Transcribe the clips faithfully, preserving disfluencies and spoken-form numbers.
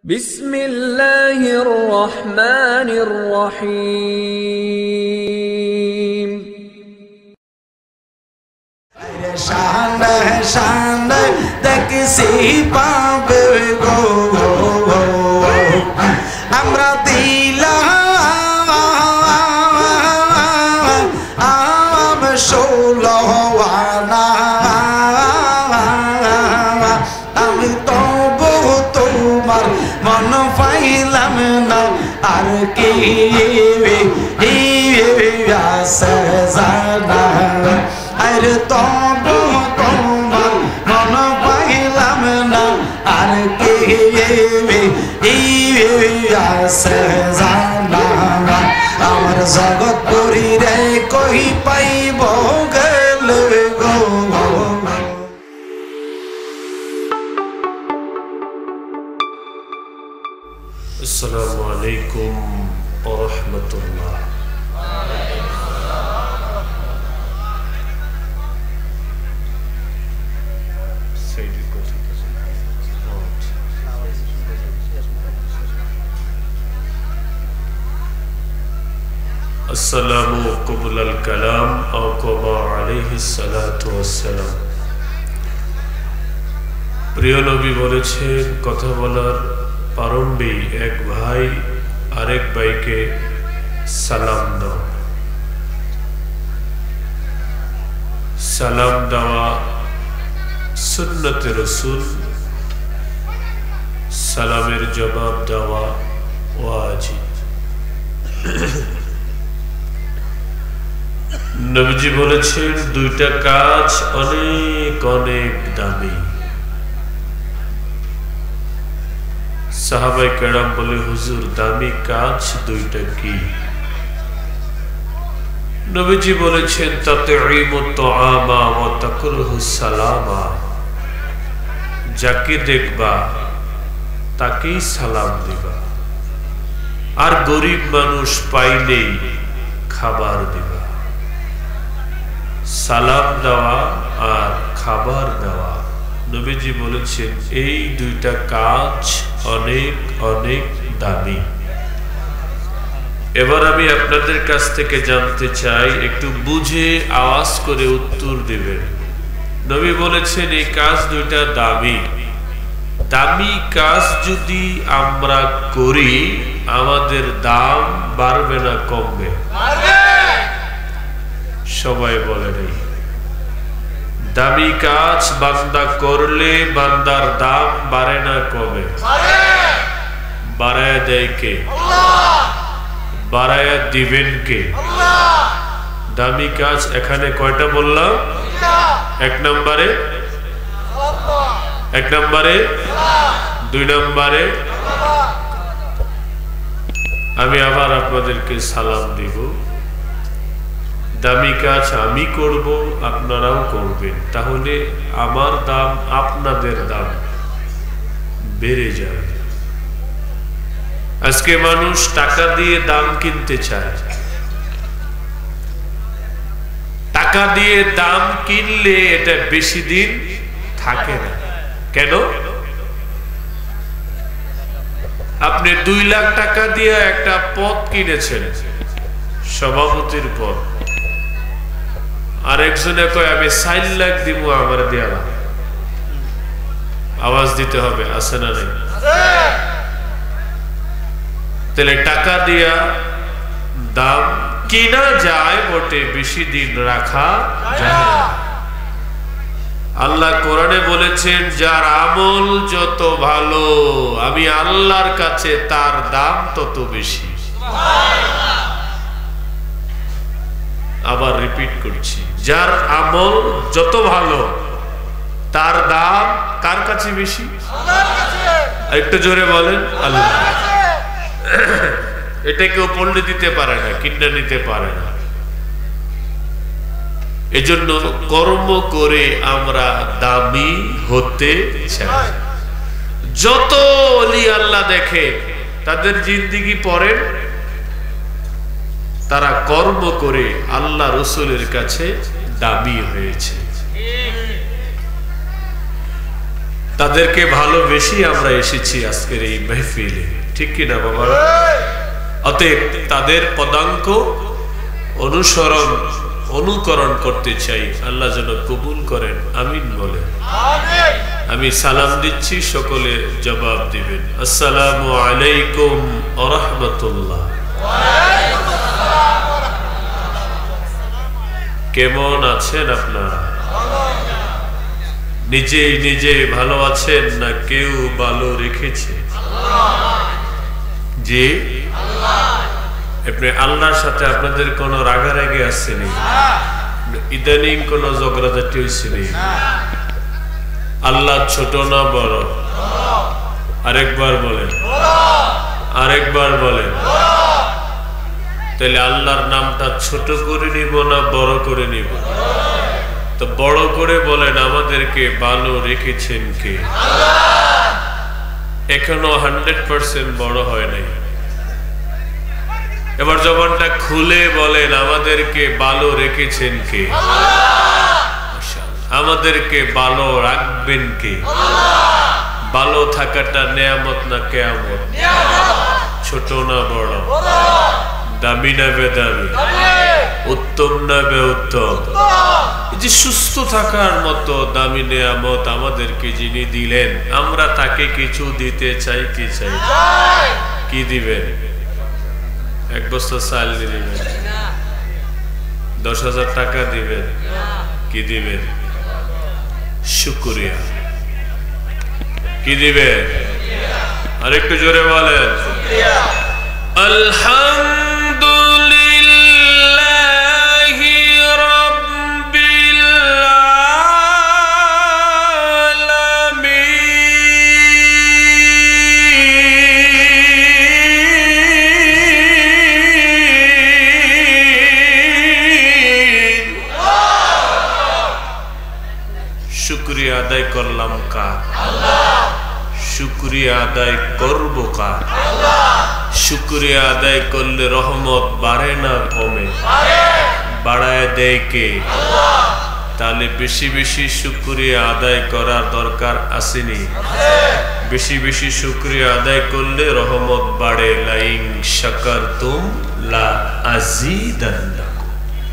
বিসমিল্লাহির রহমানির রহিম। শান শান দেখছি পাবে গো আমরা দিলাম আম ষোলওয়ানা আমি তবু তোমার মন পাইলাম না আর কি আছে জানা আর তবু তোমার মন পাইলাম না আর কি আছে জানা আমার জগৎ পুরী রে কই পাইব গেলে গো। আসসালামু আলাইকুম ওয়া রাহমাতুল্লাহ। আসসালামু কবুলাল কালাম আও কমা আলাইহিস সালাতু ওয়াসসালাম। প্রিয় নবী বলেছেন, কথা বলার প্রারম্ভে এক ভাই আরেক ভাইকে সালাম দাও। সালাম দেওয়া সুন্নতে রাসূল, সালামের জবাব দেওয়া ওয়াজিব। নবীজি বলেছেন দুইটা কাজ অনেক অনেক দামি। সাহাবায়ে কেরাম বলে, হুজুর দামি কাজ দুইটা কি? নবীজি বলেছেন তাতঈমুত তুআমা ওয়া তাকরুহুস সালামা। যাকে দেখবা তাকেই সালাম দিবা, আর গরিব মানুষ পাইলেই খাবার দিবা। সালাম দেওয়া আর খাবার দেওয়া, নবীজি বলেছেন এই দুইটা কাজ অনেক অনেক দামি। এবার আমি আপনাদের কাছ থেকে জানতে চাই, একটু বুঝে আওয়াজ করে উত্তর দিবেন। নবী বলেছেন এই কাজ দুইটা দামি। দামি কাজ যদি আমরা করি আমাদের দাম বাড়বে না কমবে? সবাই বলে নেই। দামি কাজ বান্দা করলে বান্দার দাম বাড়ে না কমে? বাড়ায় দেয় কে? বাড়ায় দিবেন কে? দামি কাজ এখানে কয়টা বললাম? এক নম্বরে এক নম্বরে দুই নম্বরে আমি আবার আপনাদেরকে সালাম দিব। দামি কাজ আমি করব, আপনারাও করবেন, তাহলে আমার দাম আপনাদের দাম বেড়ে যাবে। আজকে মানুষ টাকা দিয়ে দাম কিনতে চায়। টাকা দিয়ে দাম কিনলে এটা বেশি দিন থাকে না। কেন? আপনি দুই লাখ টাকা দিয়ে একটা পদ কিনেছেন, সভাপতির পদ, আর একজনে কয় আমি চার লাখ দিব, আমার দেওয়া। আওয়াজ দিতে হবে, আছে না নাই? তাহলে টাকা দিয়া দাম কিনা যায় বটে, বেশি দিন রাখা যায় না। আল্লাহ কোরআনে বলেছেন যার আমল যত ভালো আমি আল্লাহর কাছে তার দাম তত বেশি। আবার রিপিট করছি, যার আমল যত ভালো তার দাম কার কাছে বেশি? একটু জোরে বলেন, আল্লাহ। এটা কেউ পড়লে দিতে পারে না, কিনে নিতে পারে না। এজন্য কর্ম করে আমরা দামি হতে চাই। যত ওলি আল্লাহ দেখে তাদের জিন্দেগি পড়েন, তারা কর্ম করে আল্লাহ রসুলের কাছে দামি হয়েছে। তাদেরকে ভালোবেসে আমরা এসেছি আজকের এই মাহফিলে, ঠিক কি না বাবা? অতএব তাদের পদাঙ্ক অনুসরণ অনুকরণ করতে চাই। আল্লাহ যেন কবুল করেন, আমিন বলে। আমি সালাম দিচ্ছি, সকলে জবাব দিবেন। আসসালামু আলাইকুম ওয়া রাহমাতুল্লাহ। কেমন আছেন আপনারা? নিজেই নিজে ভালো আছেন না কেউ ভালো রেখেছে? জি, আপনি আল্লাহর সাথে আপনাদের কোনো রাগারাগি আসছেনি? ইদানিং কোনো ঝগড়াঝাটি হয়েছেনি? আল্লাহ ছোট না বড়? আরেকবার বলেন, আরেকবার বলেন। তাহলে আল্লাহর নামটা ছোট করে নিব না বড় করে নিব? তো বড় করে বলেন, আমাদেরকে ভালো রেখেছেন কে? এখনো হান্ড্রেড পার্সেন্ট বড় হয় নাই। এবার জবানটা খুলে বলেন, আমাদেরকে ভালো রেখেছেন কে? আমাদেরকে ভালো রাখবেন কে? ভালো থাকাটা নেয়ামত না কেয়ামত? ছোট না বড়? দামি না বেদামি? উত্তম না বেউত্তম? এই যে সুস্থ থাকার মতো দামি নেয়ামত আমাদেরকে যিনি দিলেন, আমরা তাকে কিছু দিতে চাই কি চাই? কি দিবেন? এক বস্তা চাল দিবেন? দশ হাজার টাকা দিবেন? কি দিবেন? শুকরিয়া। কি দিবেন? আরেকটু জোরে বলেন। আলহামদুলিল্লাহি রাব্বিল আলামিন। শুকরিয়া আদায় করলাম কার? শুকরিয়া আদায় করব কার? শুকরিয়া আদায় করলে রহমত বাড়ে না কমে? বাড়ায় দেয় কে? তাহলে বেশি বেশি শুকরিয়া আদায় করার দরকার আসেনি? বেশি বেশি শুকরিয়া আদায় করলে রহমত বাড়ে। লাইন শাকারতুম লা আযীদান্নাকুম।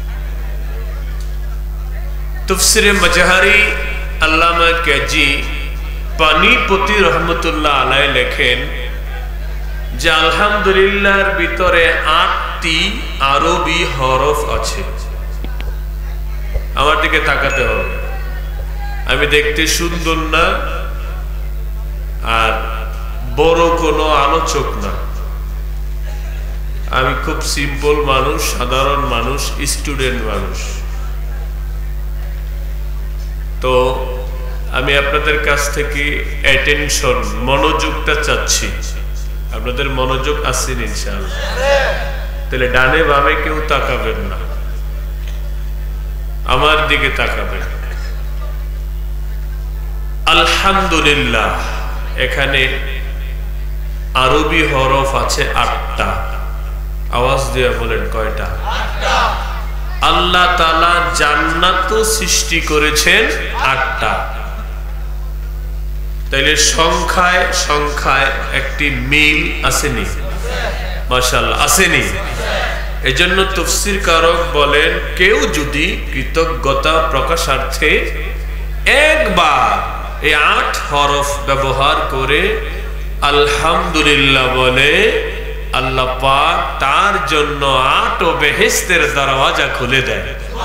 তাফসীরে মাজহারি আল্লামা কাজী পানিপতি রহমতুল্লাহ আলাইহি লেখেন যে আলহামদুলিল্লাহর ভিতরে আটটি আরবি হরফ আছে। আমার দিকে তাকাতে হবে, আমি দেখতে সুন্দর না আর বড় কোনো আলোচক না, আমি খুব সিম্পল মানুষ, সাধারণ মানুষ, স্টুডেন্ট মানুষ। তো আমি আপনাদের কাছ থেকে অ্যাটেনশন, মনোযোগটা চাচ্ছি। আপনাদের মনোযোগ আসেন ইনশাআল্লাহ? তাহলে ডানে বামে কেউ তাকাবেন না, আমার দিকে তাকাবেন। আলহামদুলিল্লাহ এখানে আরবি হরফ আছে আটটা। আওয়াজ দিয়ে বলেন কয়টা? আটটা। আল্লাহ তাআলা জান্নাত সৃষ্টি করেছেন আটটা। তাইলে সংখ্যায় সংখ্যায় একটি মিল আসেনি? মাশাআল্লাহ আসেনি? এজন্য তাফসীর কারক বলেন, কেউ যদি কৃতজ্ঞতা প্রকাশার্থে একবার এই আট হরফ ব্যবহার করে আলহামদুলিল্লাহ বলে, আল্লাহ পাক তার জন্য আট ও বেহেশতের দরওয়াজা খুলে দেয়।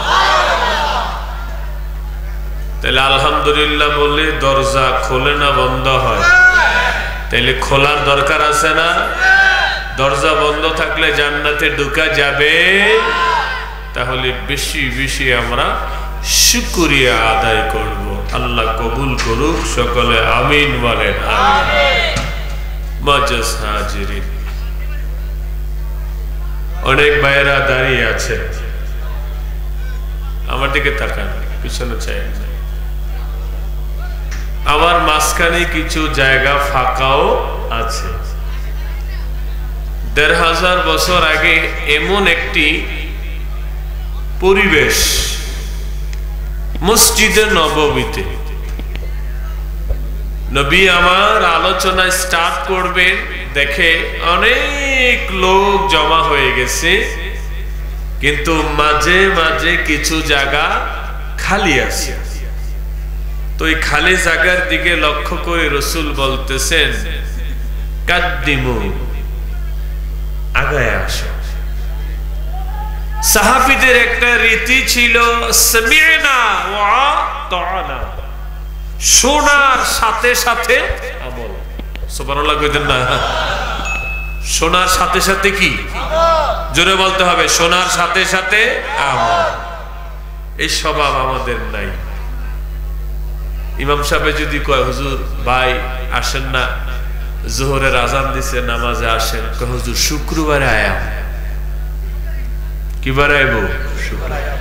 তাহলে আলহামদুলিল্লাহ বললে দরজা খোলে না বন্ধ হয়? তাহলে খোলার দরকার আছে না? দরজা বন্ধ থাকলে জান্নাতে ঢোকা যাবে? তাহলে বেশি বেশি আমরা শুকরিয়া আদায় করব। আল্লাহ কবুল করুক, সকলে আমিন বলেন। আমিন। মাজাজ হাজিরিন, অনেক ভাইয়েরা দাঁড়িয়ে আছে, আমার দিকে তাকান, পিছনে চাই। আমার মাঝখানে কিছু জায়গা ফাঁকাও আছে। দেড় হাজার বছর আগে এমন একটি পরিবেশ মসজিদে নববীতে, নবী আমার আলোচনা স্টার্ট করবেন, দেখে অনেক লোক জমা হয়ে গেছে, কিন্তু মাঝে মাঝে কিছু জায়গা খালি আছে। তো এই খালি জায়গার দিকে লক্ষ্য করে রাসূল বলতেছেন, কাদ্দিমু, আগায় আসো। সাহাবীদের একটা রীতি ছিল, সামি'না ওয়া আতা'না, শোনার সাথে সাথে আমল। সুবহানাল্লাহ কইতেন না? শোনার সাথে সাথে কি? জোরে বলতে হবে, শোনার সাথে সাথে আমল। এই স্বভাব আমাদের নাই। ইমাম সাহেব যদি কয়, হুজুর ভাই আসেন না, জোহরের আজান দিছে, নামাজে আসেন, কয় হুজুর শুক্রবারে আয়া। কি বার আইব? শুক্রবার।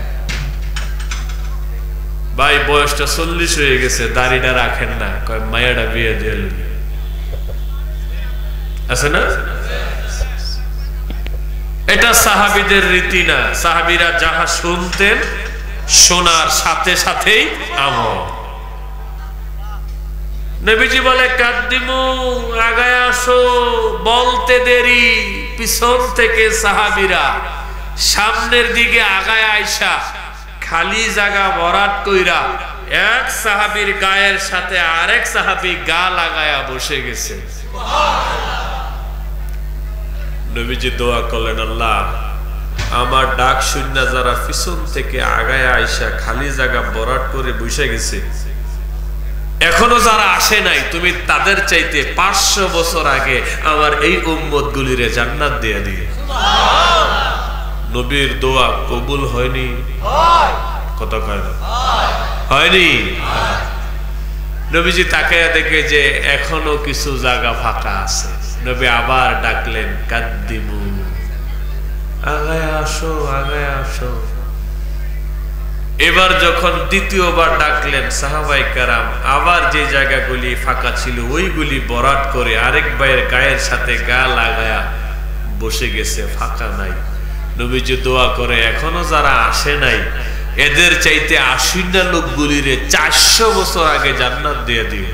ভাই বয়সটা চল্লিশ হয়ে গেছে, দাড়িটা রাখেন না, কয় মায়াটা বিয়ে দিয়ে আছে না? এটা সাহাবীদের রীতি না। সাহাবীরা যাহা শুনতেন, শোনার সাথে সাথেই আমল। নবীজি বলে, কাদ্দিমু, আগায় আসো। বলতে দেরি, পিছন থেকে সাহাবীরা সামনের দিকে আগায় আইসা খালি জায়গা ভরাট কইরা এক সাহাবীর গায়ের সাথে আরেক সাহাবী গা লাগায়া বসে গেছে। নবীজি দোয়া করলেন, আল্লাহ আমার ডাক শুনে যারা পিছন থেকে আগায় আইসা খালি জায়গা ভরাট করে বসে গেছে, এখনো যারা আসে নাই, তুমি তাদের চাইতে পাঁচশো বছর আগে আমার এই উম্মত গুলিরে জান্নাত দিয়ে দিয়ে। নবীর দোয়া কবুল হয়নি? কথা কয় না? হয়নি? নবীজি তাকায়া দেখে যে এখনো কিছু জায়গা ফাঁকা আছে। নবী আবার ডাকলেন, কাদ্দিমু, আগায় আসো, আগায় আসো। এবার যখন দ্বিতীয়বার ডাকলেন, সাহাবায়ে কেরাম আবার যে জায়গাগুলি ফাঁকা ছিল ওইগুলি বরাট করে আরেক ভাইয়ের গায়ের সাথে গা লাগায়া বসে গেছে, ফাঁকা নাই। নবীজি দোয়া করে, এখনো যারা আসে নাই এদের চাইতে আশিটা লোকগুলিরে চারশো বছর আগে জান্নাত দিয়ে দিও।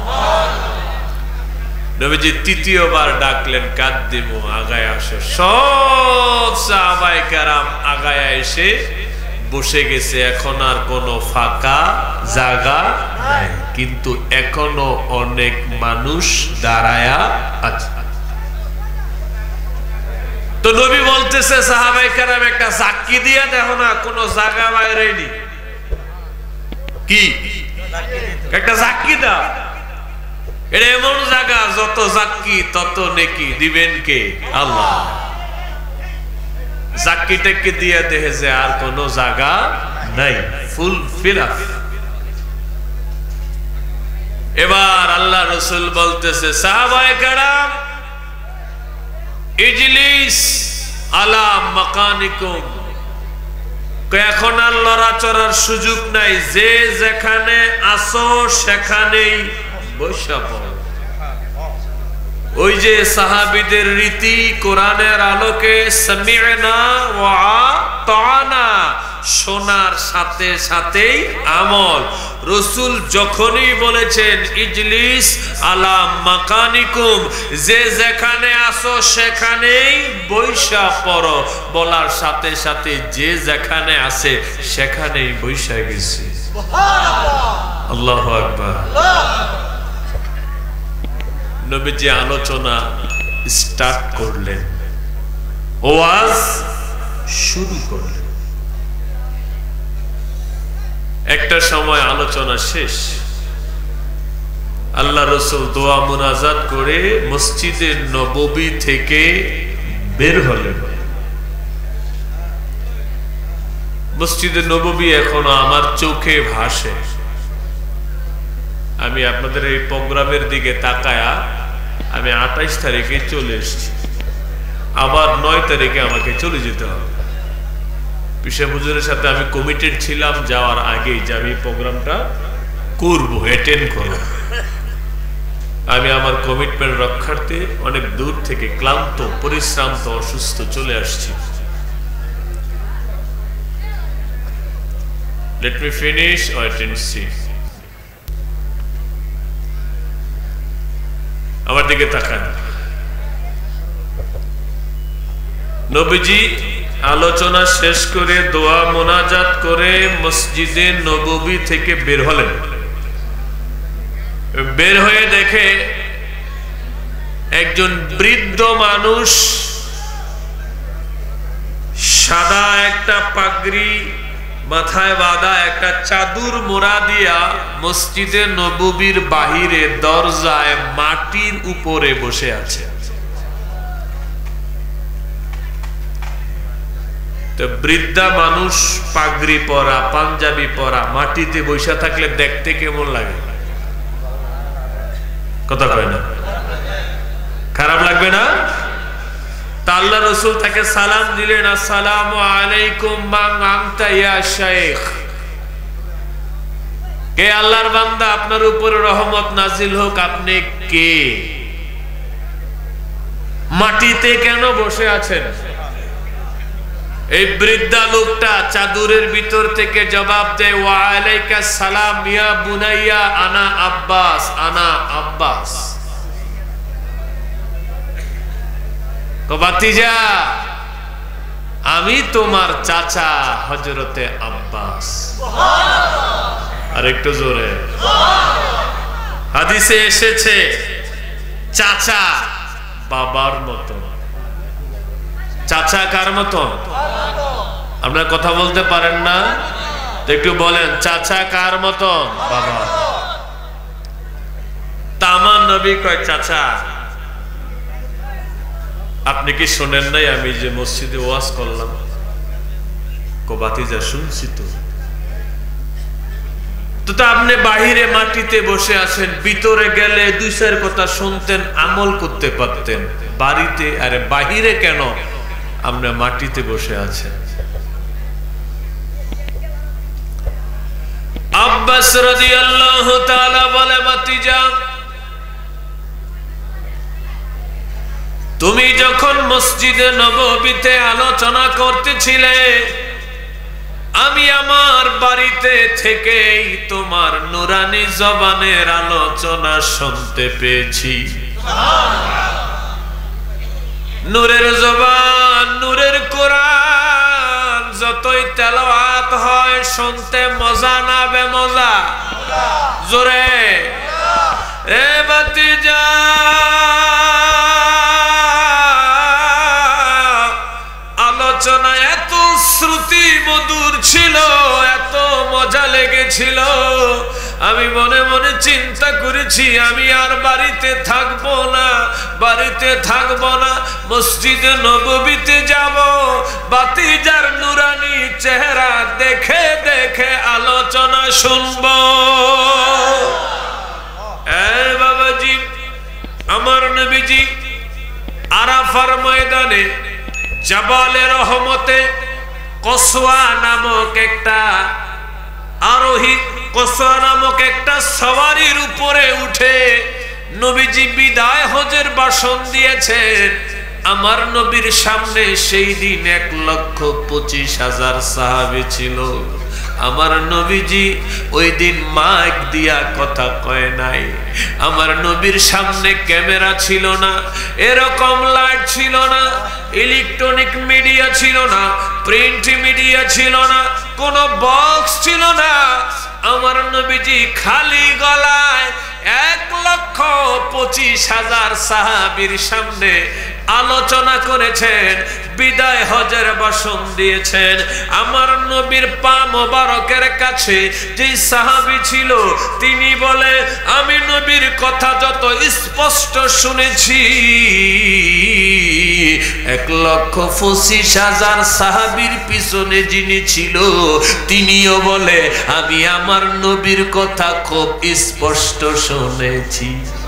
নবীজি তৃতীয়বার ডাকলেন, কাদ্দিমু, আগায় আসো। সব সাহাবায়ে কেরাম আগায় এসে বসে গেছে, এখন আর কোনো ফাঁকা জায়গা নাই, কিন্তু এখনো অনেক মানুষ দাঁড়ায়া আছে। তো নবী বলতেছে, সাহাবায়ে কেরাম একটা সাক্ষী দিয়ে দেখো না, কোনো জায়গা বাইরে নেই। কি একটা সাক্ষী দাও। এটা এমন জায়গা, যত সাক্ষী তত নেকি দিবেন কে? আল্লাহ। জাকিটাকে দিয়ে দেখে যে আর কোন জায়গা নাই, ফুল ফিল আপ। এবার আল্লাহ রাসূল বলতেছে, সাহাবায়ে কেরাম ইজলিস আলা মাকানিকুম, এখন আর লড়াচড়ার সুযোগ নাই, যে যেখানে আসো সেখানেই বসে পড়ো। ওই যে সাহাবীদের রীতি, কোরআনের আলোকে সামি'না ওয়া আতা'না, শোনার সাথে সাথেই আমল। রাসূল যখনই বলেছেন ইজলিস আলা মাকানিকুম, যে যেখানে আসো সেখানেই বইসা পড়ো, বলার সাথে সাথে যে যেখানে আছে সেখানেই বইসা গেছে। সুবহানাল্লাহ, আল্লাহু আকবার। নবীজি আলোচনা স্টার্ট করলেন, ওয়াজ শুরু করলেন। একটা সময় আলোচনা শেষ, আল্লাহ রাসূল দোয়া মুনাজাত করে মসজিদে নববী থেকে বের হলেন। মসজিদে নববী এখনো আমার চোখে ভাসে। আমি আপনাদের এই প্রোগ্রামের দিকে তাকায়া আমি আঠাইশ তারিখে চলে এসেছি, আবার নয় তারিখে আমাকে চলে যেতে হবে। পিসা হুজুরের সাথে আমি কমিটেড ছিলাম যাওয়ার আগেই যে আমি প্রোগ্রামটা করব, অ্যাটেন্ড করব। আমি আমার কমিটমেন্ট রক্ষার্থে অনেক দূর থেকে ক্লান্ত, পরিশ্রান্ত, অসুস্থ চলে আসছি। Let me finish or attend see. আমার দিকে তাকান। নবীজি আলোচনা শেষ করে দোয়া মোনাজাত করে মসজিদে নববী থেকে বের হলেন। বের হয়ে দেখে একজন বৃদ্ধ মানুষ সাদা একটা পাগড়ি মাথায় বাঁধা, একটা চাদর মোড়া দিয়া মসজিদে নববীর বাহিরে দরজায় মাটির উপরে বসে আছে। তো বৃদ্ধা মানুষ পাগড়ি পরা, পাঞ্জাবি পরা, মাটিতে বসে থাকলে দেখতে কেমন লাগে? কথা কয় না? খারাপ লাগবে না? তা আল্লাহ রাসূল তাকে সালাম দিলেন, আসসালামু আলাইকুম মান আনতা ইয়া শাইখ। কে আল্লাহর বান্দা, আপনার উপরে রহমত নাজিল হোক, আপনি কে? মাটিতে কেন বসে আছেন? এই বৃদ্ধা লোকটা চাদরের ভিতর থেকে জবাব দেয়, ওয়া আলাইকাস সালাম ইয়া বুনাইয়া আনা আব্বাস, আনা আব্বাস। ভাতিজা, আমি তোমার চাচা হযরতে আব্বাস। আর একটু জোরে। হাদিসে এসেছে চাচা বাবার মতো। চাচা কার মতো? আপনারা কথা বলতে পারেন না, একটু বলেন চাচা কার মতো? বাবা। তামান নবী কয়, চাচা আপনি কি শোনেন নাই আমি যে মসজিদে ওয়াজ করলাম? কো ভাতিজা, শুনছি তো। তো তা আপনি বাহিরে মাটিতে বসে আছেন, ভিতরে গেলে দুই চার কথা শুনতেন, আমল করতে পারতেন। বাড়িতে আরে বাহিরে কেন আপনি মাটিতে বসে আছেন? আব্বাস রাদিয়াল্লাহু তাআলা বলে, ভাতিজা তুমি যখন মসজিদে নববীতে আলোচনা করতেছিলে, আমি আমার বাড়িতে থেকেই তোমার নুরানি জবানের আলোচনা শুনতে পেয়েছি। নূরের জবান, নূরের কোরআন যতই তেলাওয়াত হয় শুনতে মজা না বেমজা? জোরে এ ভাতিজা, আলোচনা এত শ্রুতি মধুর ছিল, এত মজা লেগেছিল, আমি মনে মনে চিন্তা করেছি আমি আর বাড়িতে থাকবো না, বাড়িতে থাকবো না, মসজিদে নববীতে যাব, ভাতিজার নুরানি চেহারা দেখে দেখে আলোচনা শুনবো। এ বাবাজি, আমার নবীজি আরাফার ময়দানে জাবালে রহমতে কসওয়া নামক একটা আরোহী, কসওয়া নামক একটা সওয়ারির উপরে উঠে নবীজি বিদায় হজের ভাষণ দিয়েছেন। আমার নবীর সামনে সেই দিন এক লক্ষ পঁচিশ হাজার সাহাবী ছিল। আমার নবীজি ওই দিন মাইক দিয়া কথা কয় নাই। আমার নবীর সামনে ক্যামেরা ছিল না, এরকম লাইট ছিল না, ইলেকট্রনিক মিডিয়া ছিল না, প্রিন্ট মিডিয়া ছিল না, কোনো বক্স ছিল না। আমার নবীজি খালি গলায় এক লক্ষ পঁচিশ হাজার সাহাবীর সামনে আলোচনা করেছেন, বিদায় হজের ভাষণ দিয়েছেন। আমার নবীর পা মোবারকের কাছে যে সাহাবী ছিল তিনি বলে, আমি নবীর কথা যত স্পষ্ট শুনেছি, এক লক্ষ পঁচিশ হাজার সাহাবীর পিছনে যিনি ছিল তিনিও বলে, আমি আমার নবীর কথা খুব স্পষ্ট শুনেছি।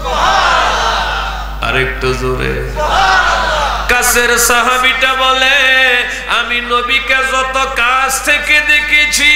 আরেকটু জোরে। কাছের সাহাবীটা বলে, আমি নবীকে যত কাছ থেকে দেখেছি,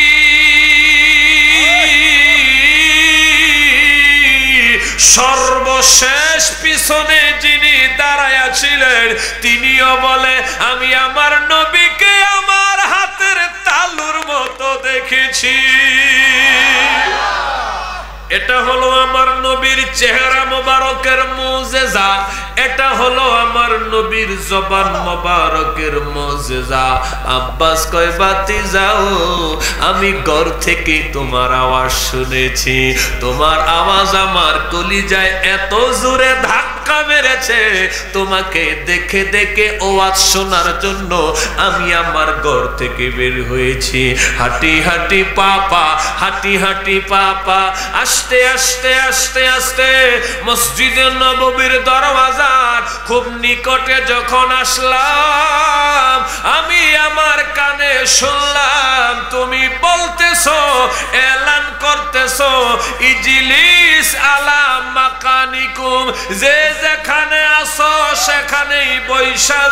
সর্বশেষ পিছনে যিনি দাঁড়ায়া ছিলেন তিনিও বলে, আমি আমার নবীকে আমার হাতের তালুর মতো দেখেছি। এটা হলো আমার নবীর চেহারা মোবারকের মুজিজা, এটা হলো আমার নবীর জবান মোবারকের মুজিজা। আব্বাস কয় বাতি যাও, আমি ঘর থেকে তোমার আওয়াজ শুনেছি, তোমার আওয়াজ আমার কলিজায় এত জোরে ধাক্কা মেরেছে, তোমাকে দেখে দেখে ওয়াজ শোনার জন্য আমি আমার ঘর থেকে বের হয়েছি। হাঁটি হাঁটি পাপা, হাঁটি হাঁটি পাপা, আস্তে আস্তে আস্তে আস্তে মসজিদে নববীর দরওয়াজার খুব নিকটে যখন আসলাম, আমি আমার কানে শুনলাম তুমি বলতেছো, এলান করতেছো, ইজলিস আলা মাকানিকুম, যে যেখানে আসো সেখানেই বৈশা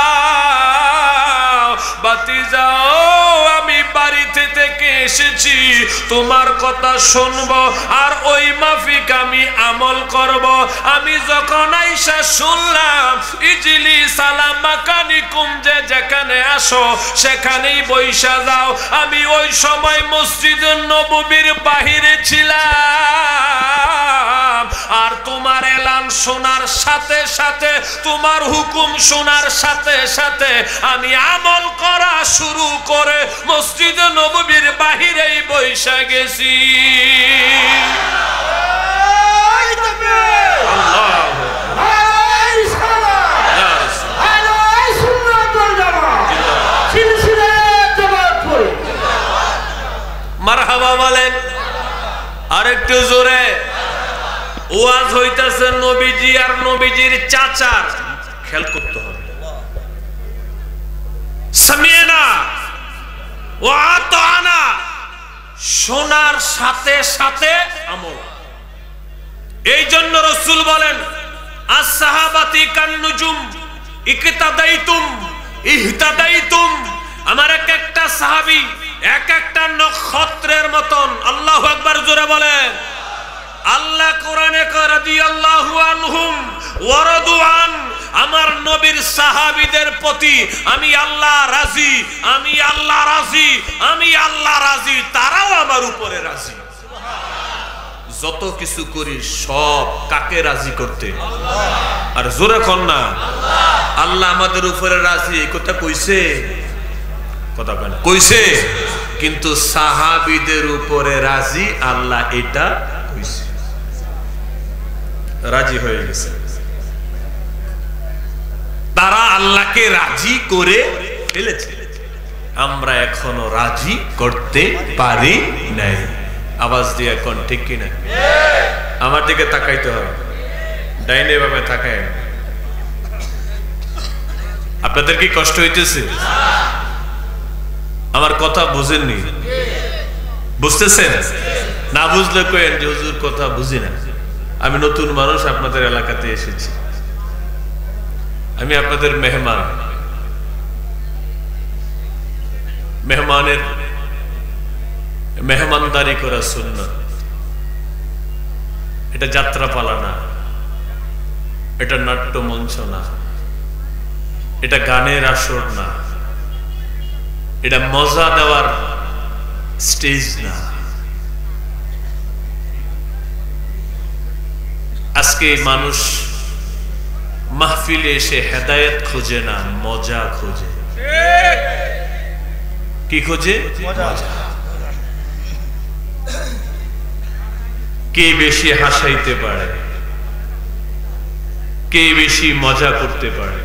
যাও। বাতি যাও, আমি বাড়িতে থেকে এসেছি তোমার কথা শুনবো আর ওই মাফিক আমি আমল করব। আমি যখন আইসা শুনলাম ইজলিস আলা মাকানিকুম, যে যেখানে আসো সেখানেই বৈশা যাও, আমি ওই সময় মসজিদুন নববীর বাহিরে ছিলাম। আর তোমার এলান শোনার সাথে সাথে, তোমার হুকুম শোনার সাথে সাথে আমি আমল করা শুরু করে মসজিদে নববীর বাহিরেই বৈশা গেছি। মারহাবা বলেন আরেকটু জোরে। ওয়াজ হইতাছে নবীজি আর নবীজির চাচার, খেয়াল করতে হবে। সামিনা ওয়া আতানা, শোনার সাথে সাথে আমল। এই জন্য রাসূল বলেন আস-সাহাবাতি কান-নুজুম ইকতাদাইতুম ইহতাদাইতুম, আমার এক একটা সাহাবী এক একটা নক্ষত্রের মতন। আল্লাহু আকবার, জোরে বলেন। আল্লাহ কোরআনে কয় রাদিয়াল্লাহু আনহুম ওয়া রাদু আন, আমার নবীর সাহাবীদের প্রতি আমি আল্লাহ রাজি, আমি আল্লাহ রাজি, আমি আল্লাহ রাজি, তারাও আমার উপরে রাজি। যত কিছু করি সব কাকে রাজি করতে? আল্লাহ। আর জোরে কোন না আল্লাহ। আল্লাহ আমাদের উপরে রাজি, এই কথা কইছে, কথা বলেন কইছে, কিন্তু সাহাবীদের উপরে রাজি আল্লাহ, এটা কইছে, রাজি হয়ে গেছে। তারা আল্লাহকে রাজি করে ফেলেছে, আমরা এখনো রাজি করতে পারি নাই। আওয়াজ দিয়ে এখন ঠিক কিনা? আমার দিকে তাকাইতে হবে, ডাইনে ভাবে তাকায়। আপনাদের কি কষ্ট হইতেছে? আমার কথা বুঝেননি? বুঝতেছেন না? বুঝলে কয়েন যে হুজুর কথা বুঝি না। আমি নতুন মানুষ, আপনাদের এলাকাতে এসেছি, আমি আপনাদের মেহমান। মেহমানের মেহমানদারি করা সুন্নাত। এটা যাত্রাপালা না, এটা নাট্য মঞ্চ না, এটা গানের আসর না, এটা মজা দেওয়ার স্টেজ না। আজকে মানুষ মাহফিলে এসে হেদায়েত খোঁজে না, মজা খোঁজে। কি খোঁজে? মজা। কে বেশি হাসাইতে পারে, কে বেশি মজা করতে পারে।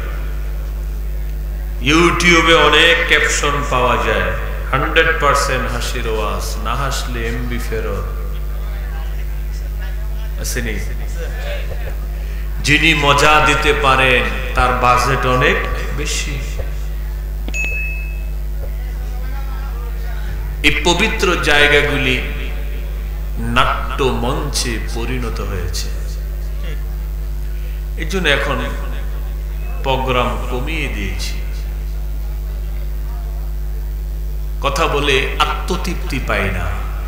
ইউটিউবে অনেক ক্যাপশন পাওয়া যায়, হান্ড্রেড পার্সেন্ট হাসির ওয়াজ, না হাসলে এমবি ফেরত। আসেনি? যিনি মজা দিতে পারেন তার বাজেট অনেক বেশি। এই পবিত্র জায়গাগুলি নাট্য মঞ্চে পরিণত হয়েছে। এই জন্য এখন প্রোগ্রাম কমিয়ে দিয়েছি। কথা বলে আত্মতৃপ্তি পাই না।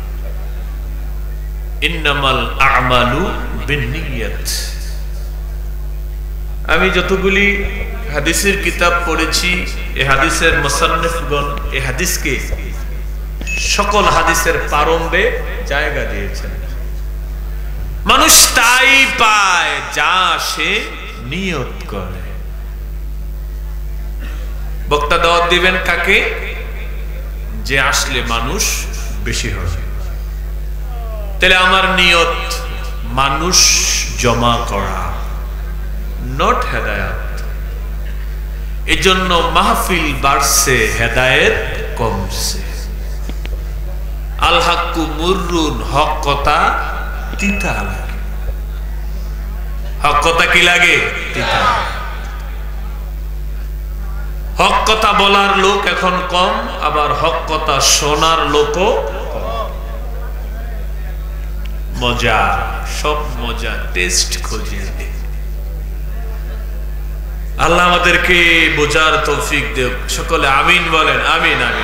ইন্নামাল আমালু বিন্নিয়াত। আমি যতগুলি হাদিসের কিতাব পড়েছি, এই হাদিসের মুসান্নিফগণ এই হাদিসকে সকল হাদিসের প্রারম্ভে জায়গা দিয়েছেন। মানুষ তাই পায় যা সে নিয়ত করে। বক্তা দাওয়াত দিবেন কাকে? যে আসলে মানুষ বেশি হবে। তাহলে আমার নিয়ত মানুষ জমা করা, নট হেদায়েত। এজন্য মাহফিল বাড়ছে, হেদায়েত কমছে। আল হাক্কু মুররুন, হক কথা তিতা লাগে। হক কথা কি লাগে? তিতা। হক কথা বলার লোক এখন কম, আবার হক কথা শোনার লোকও কম। মজা, সব মজা টেস্ট খোঁজে। আল্লাহ আমাদেরকে বোঝার তৌফিক দেব। সকলে আমিন বলেন। আমিন আমিন।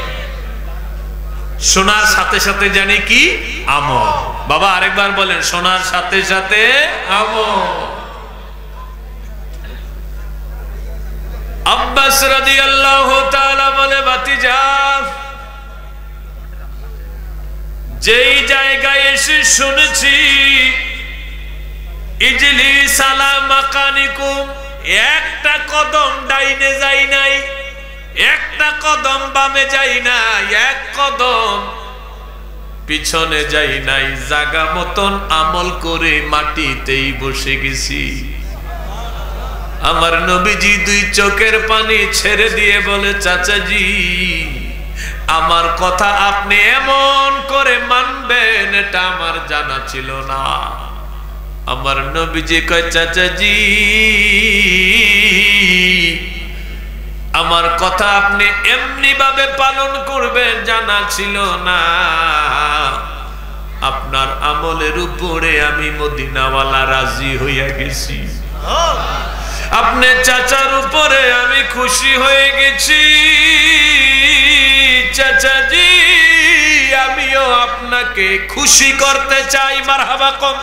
শোনার সাথে সাথে জানি কি? আমল। বাবা আরেকবার বলেন, শোনার সাথে সাথে আমল। আব্বাস রাদিয়াল্লাহু তাআলা বলে, ভাতিজা, যেই জায়গায় এসে শুনেছি ইজলিস আলা মাকানিকুম, একটা কদম ডাইনে যাই নাই, একটা কদম বামে যাই নাই, এক কদম পিছনে যাই নাই, জাগা মতন আমল করে মাটিতেই বসে গেছি। আমার নবীজি দুই চোখের পানি ছেড়ে দিয়ে বলে, চাচাজি, আমার কথা আপনি এমন করে মানবেন এটা আমার জানা ছিল না। আমার নবীজি কয়, চাচাজি, আমার কথা আপনি এমনি ভাবে পালন করবেন জানা ছিল না। আপনার আমলের উপরে আমি মদিনাওয়ালা রাজি হইয়া গেছি। আপনি চাচার উপরে আমি খুশি হয়ে গেছি। চাচাজি, আমিও আপনাকে খুশি করতে চাই। মারহাবা কম।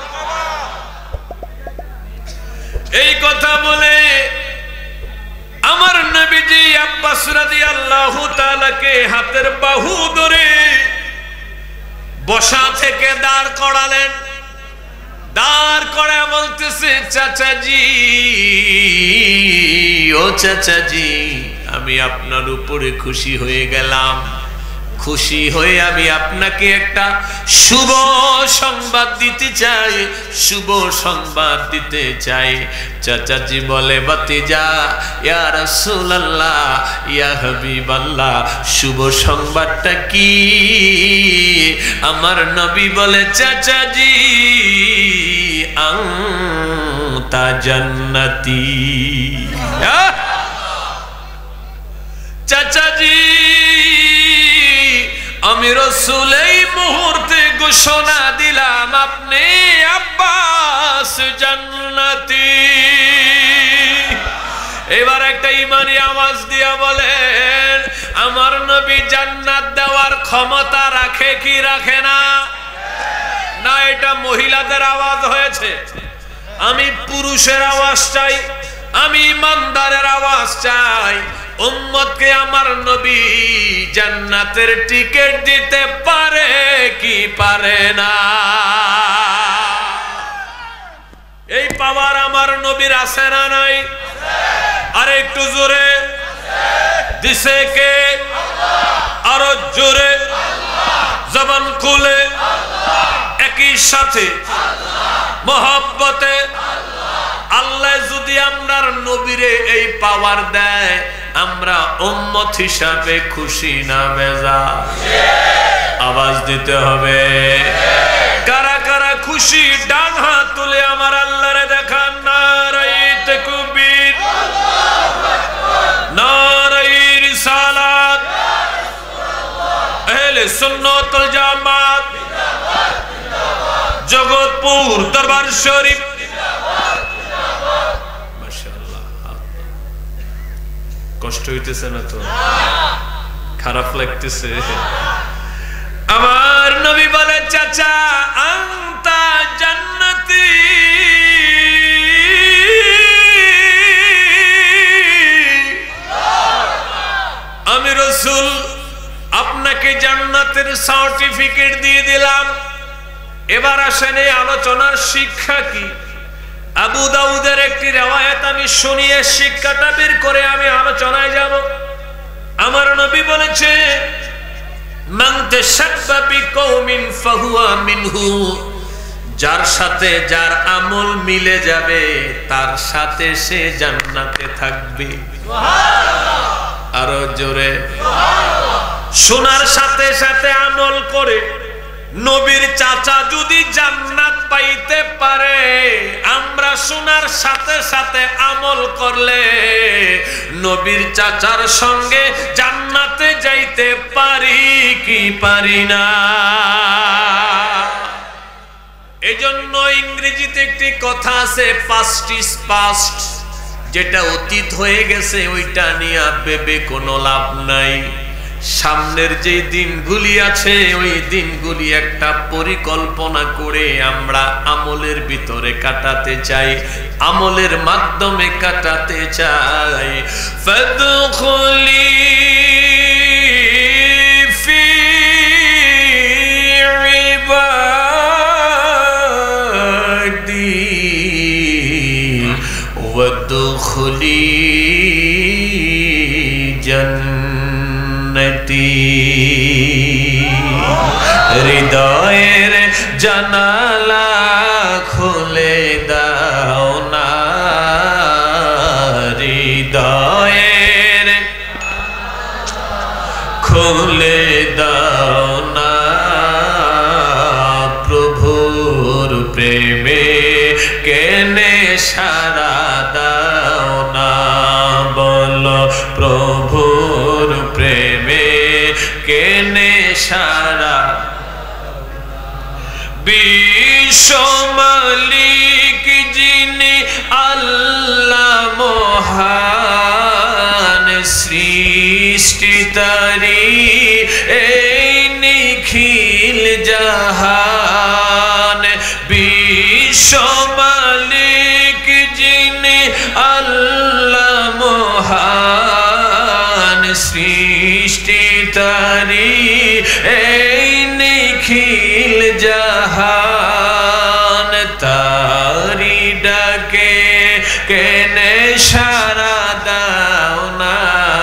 এই কথা বলে আমার নবীজি আব্বাস রাদিয়াল্লাহু তাআলাকে হাতের বাহু ধরে বসা থেকে দাঁড় করালেন। দাঁড় করে বলতেছে, চাচাজি, ও চাচাজি, আমি আপনার উপরে খুশি হয়ে গেলাম। খুশি হয়ে আমি আপনাকে একটা শুভ সংবাদ দিতে চাই, শুভ সংবাদ দিতে চাই। চাচাজি বলে, ভাতিজা, ইয়া রাসূলুল্লাহ, ইয়া হাবিবাল্লাহ, শুভ সংবাদটা কি? আমার নবী বলে, চাচাজি, আনতা জান্নাতি। চাচাজি, আমি রাসূল এই মুহূর্তে ঘোষণা দিলাম, আপনি আব্বাস জান্নাতি। এবার একটা ইমানি আওয়াজ দিয়া বলেন, আমার নবী জান্নাত দেওয়ার ক্ষমতা রাখে কি রাখে না? না, এটা মহিলাদের আওয়াজ হয়েছে। আমি পুরুষের আওয়াজ চাই, আমি ইমানদারের আওয়াজ চাই। উম্মতকে আমার নবী জান্নাতের টিকিট দিতে পারে কি পারে না? এই পাওয়ার আমার নবীর আছে না নাই? আরে একটু জোরে দিছে কে? আরো জোরে, জবান খুলে একই সাথে মহব্বতে। আল্লাহ যদি আপনার নবীরে এই পাওয়ার দেয়, আমরা উম্মত হিসাবে খুশি না বেজার? আওয়াজ দিতে হবে। কারা কারা খুশি? ডান হাত তুলে আমার আল্লাহরে দেখান। নারায়ে তাকবীর, নারায়ে রিসালাত, আহলে সুন্নাত ওয়াল জামাত, জগৎপুর দরবার শরীফ। কষ্ট হইতেছে না তো? খারাপ লাগতেছে? আমার নবী বলে, চাচা, আনতা জান্নাতি। আমি রাসূল আপনাকে জান্নাতের সার্টিফিকেট দিয়ে দিলাম। এবার আসেন এই আলোচনার শিক্ষা কি। আবু দাউদের একটি রিওয়ায়াত আমি শুনিয়ে শিক্ষাটা বের করে আমি আলোচনায় যাব। আমার নবী বলেছে, মান তাশাব্বা বিকওমিন ফাহুয়া মিনহু, যার সাথে যার আমল মিলে যাবে তার সাথে সে জান্নাতে থাকবে। সুবহানাল্লাহ, আরো জোরে সুবহানাল্লাহ। শোনার সাথে সাথে আমল করে নবীর চাচা যদি জান্নাত পাইতে পারে, আমরা শোনার সাথে সাথে আমল করলে নবীর চাচার সঙ্গে জান্নাতে যাইতে পারি কি পারি না? এজন্য ইংরেজিতে একটি কথা আছে, পাস্ট ইজ পাস্ট, যেটা অতীত হয়ে গেছে ওইটা নিয়ে ভেবে কোনো লাভ নাই। সামনের যে দিনগুলি আছে ওই দিনগুলি একটা পরিকল্পনা করে আমরা আমলের ভিতরে কাটাতে চাই, আমলের মাধ্যমে কাটাতে চাই। ফাদখুলি ফি ইবাদি ওয়াদখুলি জান্নাতি, হৃদয়ের জানালা খুলে দাও না, হৃদয়ের খুলে দাও না, প্রভুর প্রেমে কেনে সারা দাও না, বলো প্রভুর প্রেমে কেনে সারা। বিশ্ব মালিক যিনি আল্লাহ মহান, সৃষ্টি তারি এই নিখিল জাহান। বিশ্ব মালিক যিনি আল্লাহ মহান, সৃষ্টি তারি এই নিখিল জাহান। তারি ডাকে কেনে সারা দাও না,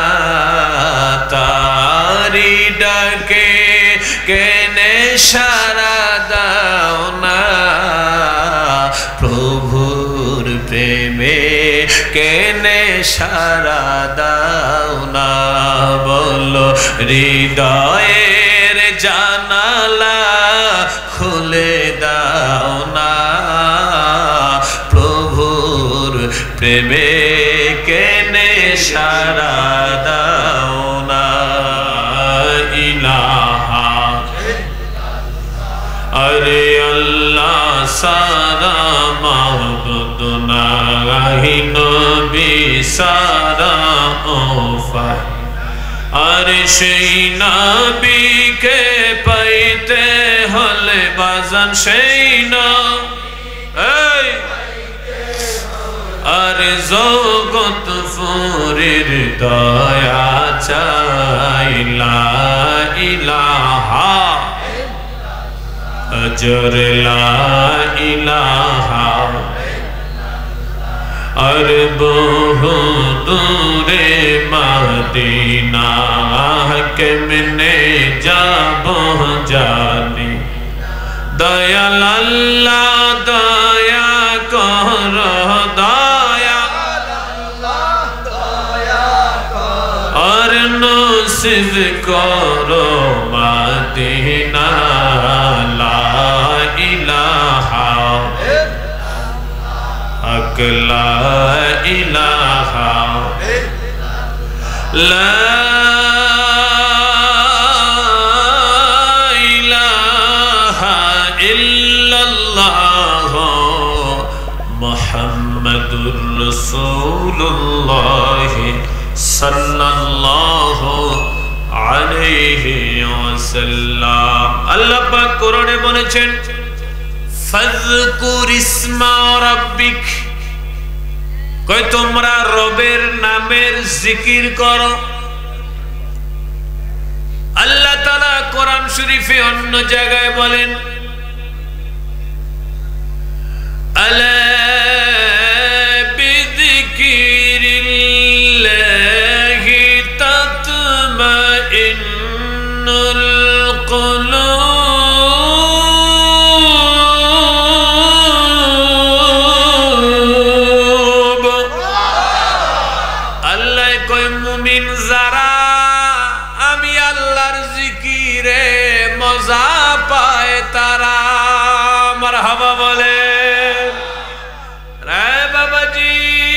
তারি ডাকে কেনে সারা দাও না, প্রভুর প্রেমে কেনে সারা দাও না, বলো হৃদয়ের জানালা খুলে দাও না, প্রভুর প্রেমে কেনে সারা দাও না। ইলাহা আরে আল্লাহ সারা মাবুদ নাহি, নবী সারা ওফা, আর সেই নবীকে পাইতে হলে বাজান সেই না, আর জগৎ ফুরির দয়া চাই। লা ইলাহা আজর লা ইলাহা, আর বহু দূরে মদিনা কেমনে যাব জানি, দয়াল আল্লাহ দয়া কর, দয়া আর নসিব করো মদিনা। লা ইলাহা হক লা ইলাহা, লা ইলাহা ইল্লাল্লাহ মুহাম্মাদুর রাসূলুল্লাহ সাল্লাল্লাহু আলাইহি ওয়াসাল্লাম। আল্লাহ পাক কোরআনে বলেছেন, ফাযকুর ইসমা রাব্বিক, কই তোমরা রবের নামের জিকির করো। আল্লাহ তাআলা কোরআন শরীফে অন্য জায়গায় বলেন, আলা বিযিকিরিল্লাহি তাতমাইন্নুল কুলুব। আল্লাহ কয় মুমিন যারা আমি আল্লাহর জিকিরে মজা পায় তারা মারহাবা বলে। রে বাবাজি,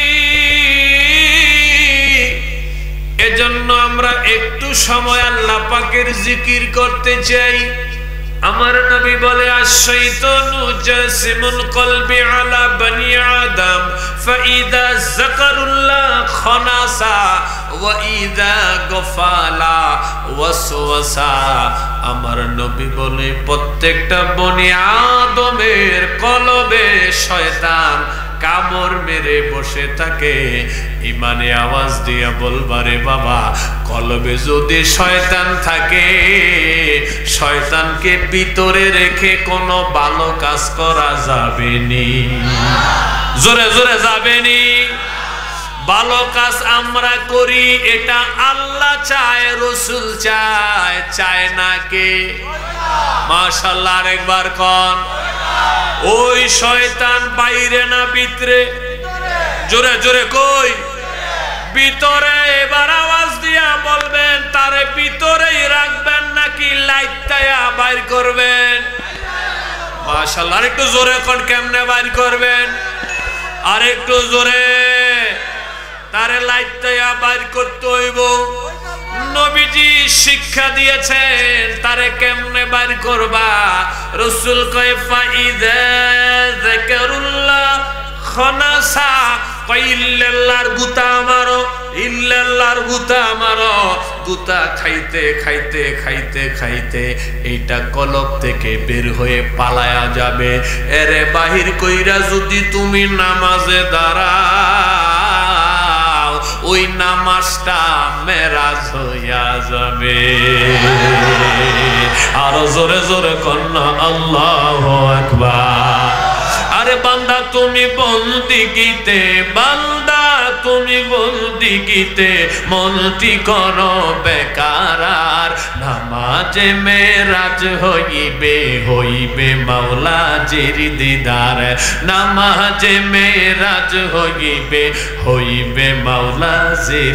এজন্য আমরা একটু সময় আল্লাহ পাকের জিকির করতে চাই। আমার নবী বলে আশ-শাইতানু জাসিমুল কলবি আলা বনি আদম ফাইদা যাকারুল্লাহ খানাসা ওয়া ইযা গফালা ওয়াসওয়াসা। আমার নবী বলে প্রত্যেকটা বনি আদমের কলবে শয়তান কামড় মেরে বসে থাকে। ইমানে আওয়াজ দিয়া বলবারে বাবা, কলবে যদি শয়তান থাকে, শয়তানকে ভিতরে রেখে কোনো ভালো কাজ করা যাবে নি, জোরে জোরে যাবে নি। ভালো কাজ আমরা করি, এটা আল্লাহ চায়, রসুল চায়, চায় না কে? মাশাআল্লাহ, আরেকবার কোন। ওই শয়তান বাইরে না ভিতরে? জোরে জোরে কই ভিতরে। এবার আওয়াজ দিয়া বলবেন, তারে ভিতরেই রাখবেন নাকি লাইটটায়া বাইর করবেন? মাশাআল্লাহ, আরেকটু জোরে কোন, কেমনে বাইর করবেন? আরেকটু জোরে। তারে লাইটটায়া বাইর করতে হইব। নবীজি শিক্ষা দিয়েছেন তারে কেমনে বাইর করবা। রাসূল কয় ফাইদা যাকারুল্লাহ খানাসা, ইল্লাল্লাহর গুতা মারো, ইল্লাল্লাহর গুতা মারো। গুতা খাইতে খাইতে খাইতে খাইতে এইটা কলব থেকে বের হয়ে পালায়া যাবে। এরে বাহির কইরা যদি তুমি নামাজে দাঁড়াও, ওই নামাজটা মেরাজ হইয়া যাবে। আরো জোরে জোরে কন্যা আল্লাহু আকবার। আরে বান্দা তুমি বন্দিগিতে, বান্দা তুমি বন্দিগিতে মনটি করো বেকার। নামাজে মেরাজ হইবে, হইবে মাওলাজির দিদার। নামাজে মেরাজ হইবে, হইবে মাওলাজির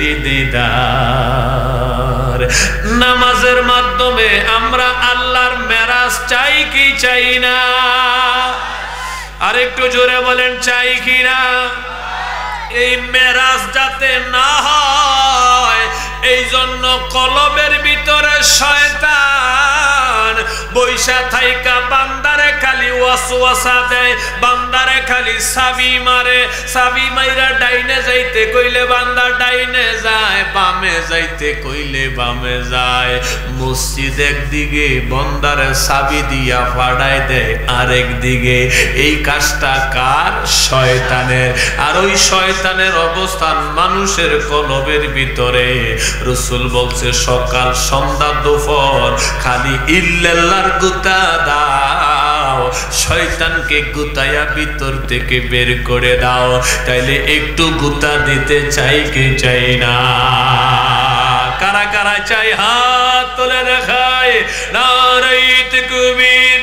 দিদার। নামাজের মাধ্যমে আমরা আল্লাহর মেরাজ চাই কি চাই না? আরেকটু জোরে বলেন, চাই কি না? এই মেরাজ যাতে না হয়, এই জন্য কলবের ভিতরে শয়তান বৈশা থাইকা বান্দারে খালি ওয়াসওয়াসা দেয়, বান্দারে খালি চাবি মারে। চাবি মাইরা ডাইনে যাইতে কইলে বান্দা ডাইনে যায়, বামে যাইতে কইলে বামে যায়। মসজিদ একদিকে বান্দারে চাবি দিয়া ফাড়াই দেয় আরেক দিকে। এই কাজটা কার? শয়তানের। আর ওই শয়তানের অবস্থান মানুষের কলবের ভিতরে। রাসূল বলছে সকাল সন্ধ্যা দুপুর খালি ইল্লাল্লাহর গুতা দাও, শয়তানকে গুতায়া ভিতর থেকে বের করে দাও। তাইলে একটু গুতা দিতে চাই কি চাই না? কারা কারা চাই হাত তুলে দেখায়। নারায়ে তাকবীর,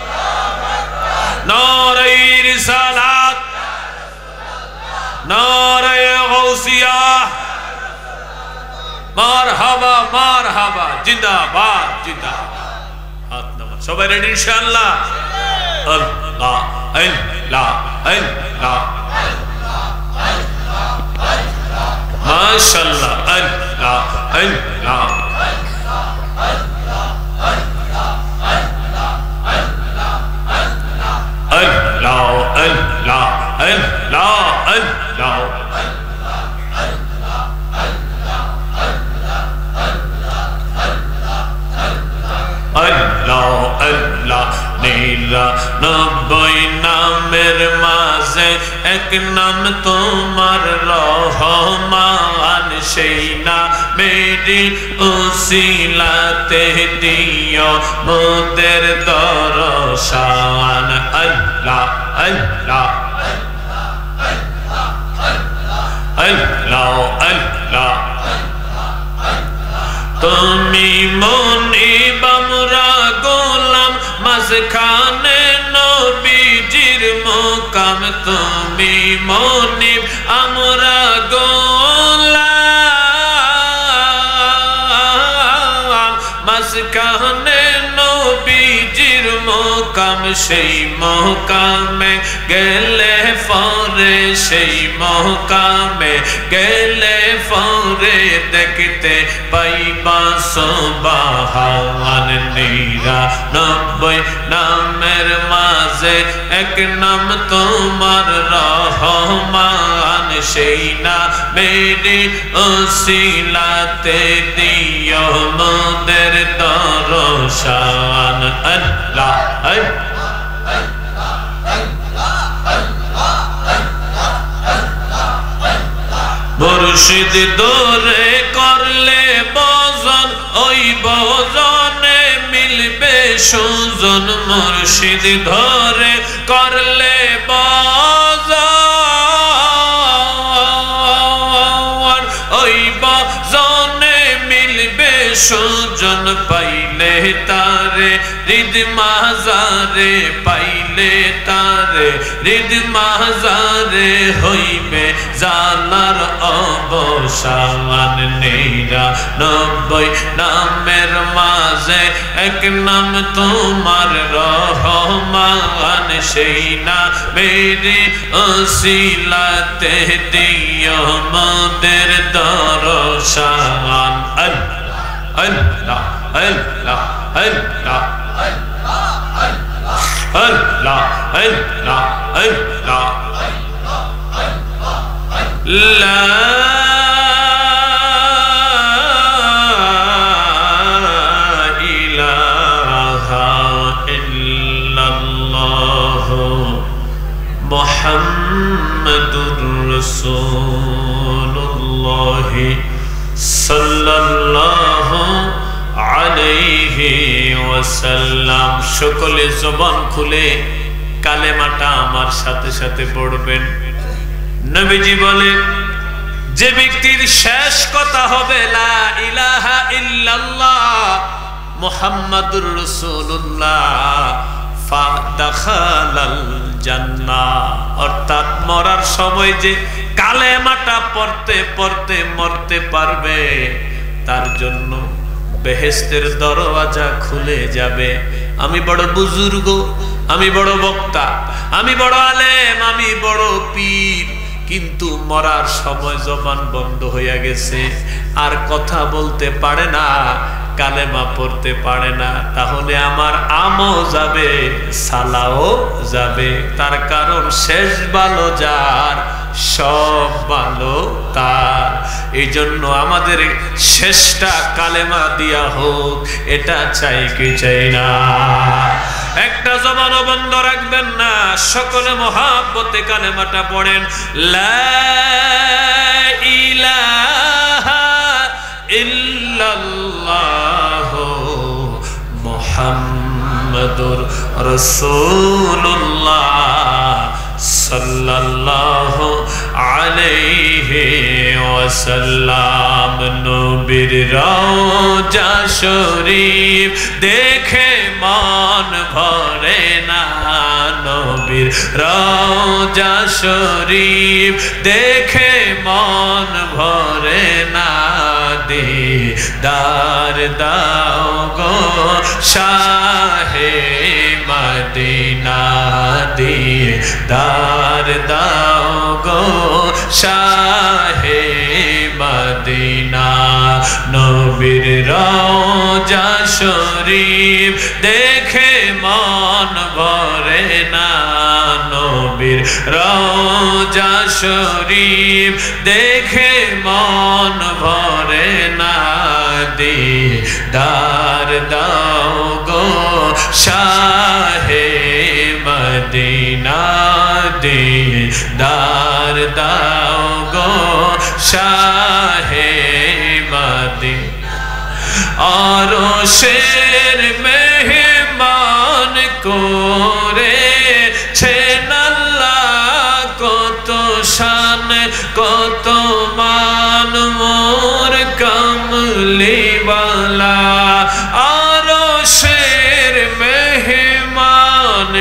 নারায়ে রিসালাত, নারায়ে গাউসিয়া, মারহাবা মারহাবা, জিন্দাবাদ জিন্দাবাদ। হাত নামান, সবাই রেডি ইনশাআল্লাহ? আল্লাহ আল্লাহ আল্লাহ, মাশাআল্লাহ, আল্লাহ আল্লাহ, আল্লাহ আল্লাহ আল্লাহ আল্লাহ। আল্লাহ আল্লাহ নিরানব্বই নামের মাঝে এক নাম তোমার রহমান। সেই নামেরই উসিলাতে দিও মোদের দরশান। আল্লাহ আল্লাহ আল্লাহ আল্লাহ তুমি মনিব আমরা গোলাম মাঝখানে নবীজির মুকাম তুমি মনিব আমরা গোলাম মাঝখানে নবীজির মুকাম সেই মুকামে গেলে ফরে সেই মুকামে গেলে ফরে দেখতে পাইবা সুবহান নিরানব্বই নামের মাঝে এক নাম তোমার রহমান সেই নামেরই উসিলাতে দিও মোদের দরশান আল্লাহ মুর্শিদ দরে করলে ভজন ওই ভজনে মিলবে সুজন মুর্শিদ ধরে করলে ভজন ওই ভজনে মিলবে সুজন পাইলে তারে হৃদ মাজারে পাইলে তারে হৃদ মাজারে হইবে জালার অবসান নিরানব্বই নামের মাঝে এক নাম তোমার রহমান সেই নামেরই উসিলাতে দিও মোদের দরশান আল্লাহ আল্লাহ আল্লাহ আল্লাহ আল্লাহ আল্লাহ আল্লাহ লা ইলাহা ইল্লাল্লাহ মুহাম্মাদুর রাসূলুল্লাহ সাল্লাল্লাহু আলাইহি ওয়াসাল্লাম সকলে জবান খুলে কালেমাটা আমার সাথে সাথে পড়বেন নবীজি বলেন যে ব্যক্তির শেষ কথা হবে লা ইলাহা ইল্লাল্লাহ মুহাম্মাদুর রাসূলুল্লাহ ফাদাখালাল জান্নাহ অর্থাৎ মরার সময় যে কালেমাটা পড়তে পড়তে মরতে পারবে তার জন্য বেহেশতের দরওয়াজা খুলে যাবে। আমি বড় বুজুর্গ, আমি বড় বক্তা, আমি বড় আলেম, আমি বড় পীর, কিন্তু মরার সময় জবান বন্ধ হইয়া গেছে, আর কথা বলতে পারে না, কালেমা পড়তে পারে না, তাহলে আমার আমও যাবে, সালাও যাবে। তার কারণ শেষ ভালো যার, সব ভালো তার। এই জন্য আমাদের শেষটা কালেমা দিয়া হোক, এটা চাই কি চাই না? একটা জবানও বন্ধ রাখবেন না, সকলে মহাব্বতে কালেমাটা পড়েন, লা ইলাহা ইল্লাল্লাহ মুহাম্মাদুর রাসূলুল্লাহ সাল্লাল্লাহু আলাইহি ওয়াসাল্লাম। নবীর রওজা শরীফ দেখে মন ভরে না, নবীর রওজা শরীফ দেখে মন ভরে না, দিদার দাও গো শাহে মদিনা, দিদার দাও গো শাহে মদিনা। নবীর রওজা শরীফ দেখে মন ভরে না, নবীর রওজা শরীফ দেখে মন ভরে না, দিদার দাও গো শাহে মদিনা, দিদার দাও গো শাহে মদিনা। আর শের মেহমান করেছেন আল্লাহ, কত শান কত কমলিওয়ালা আরশের মেহমান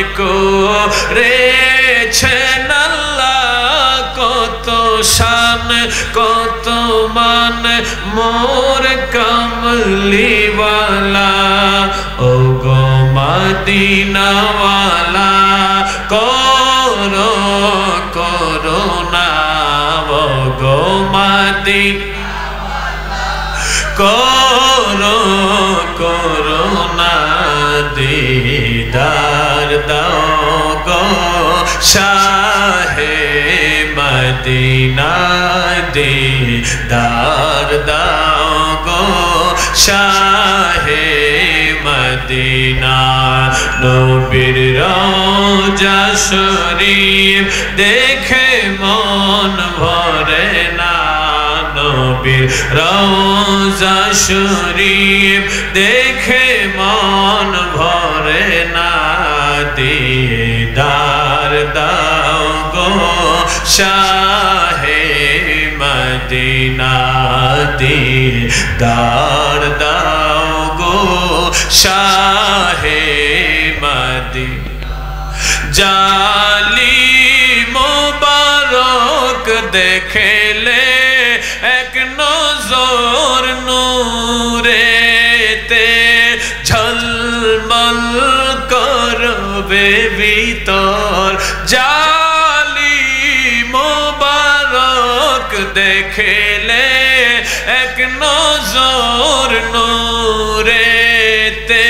করেছেন আল্লাহ কত শান কত মান মোর কমলিওয়ালা ও গো মদিনাওয়ালা করো করুণা ও গো মদিনাওয়ালা করো করুণা দিদার দাও গো শাহে মদিনা দিদার দাও গো শাহে মদিনা নবীর রওজা শরীফ দেখে মন ভরে না নবীর রওজা শরীফ দেখে মন ভরে না দিদার দাও গো শাহে মদিনা দিদার দাও গো শাহে মদিনা জালি মোবারক দেখলে এক নজর নূরেতে ঝলমল করবে ভিতর জালি মোবারক দেখলে এক নজর নূরেতে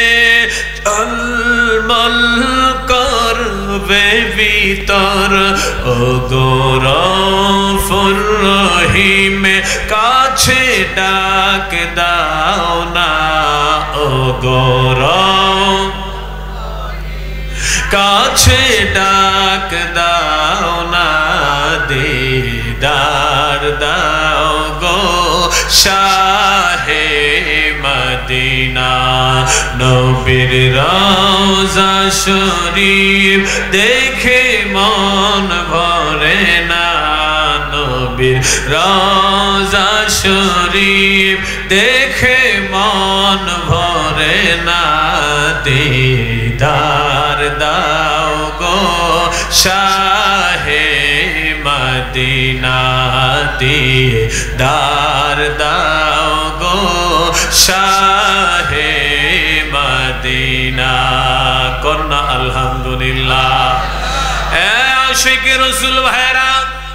ঝলমল করবে ভিতর ও গৌরফুর রহিম কাছে ডাক দাও না ও গৌরব কাছে ডাক দাও না দিদার দাও গো শাহে মদিনা নবীর রওজা শরীফ দেখে মন ভরে না নবীর রওজা শরীফ দেখে মন ভরে না দিদার দাও গো শাহে মদিনা দিদার দাও গো শাহে মদিনা কন্যা আলহামদুলিল্লাহ। আশিকে রাসূল ভাইরা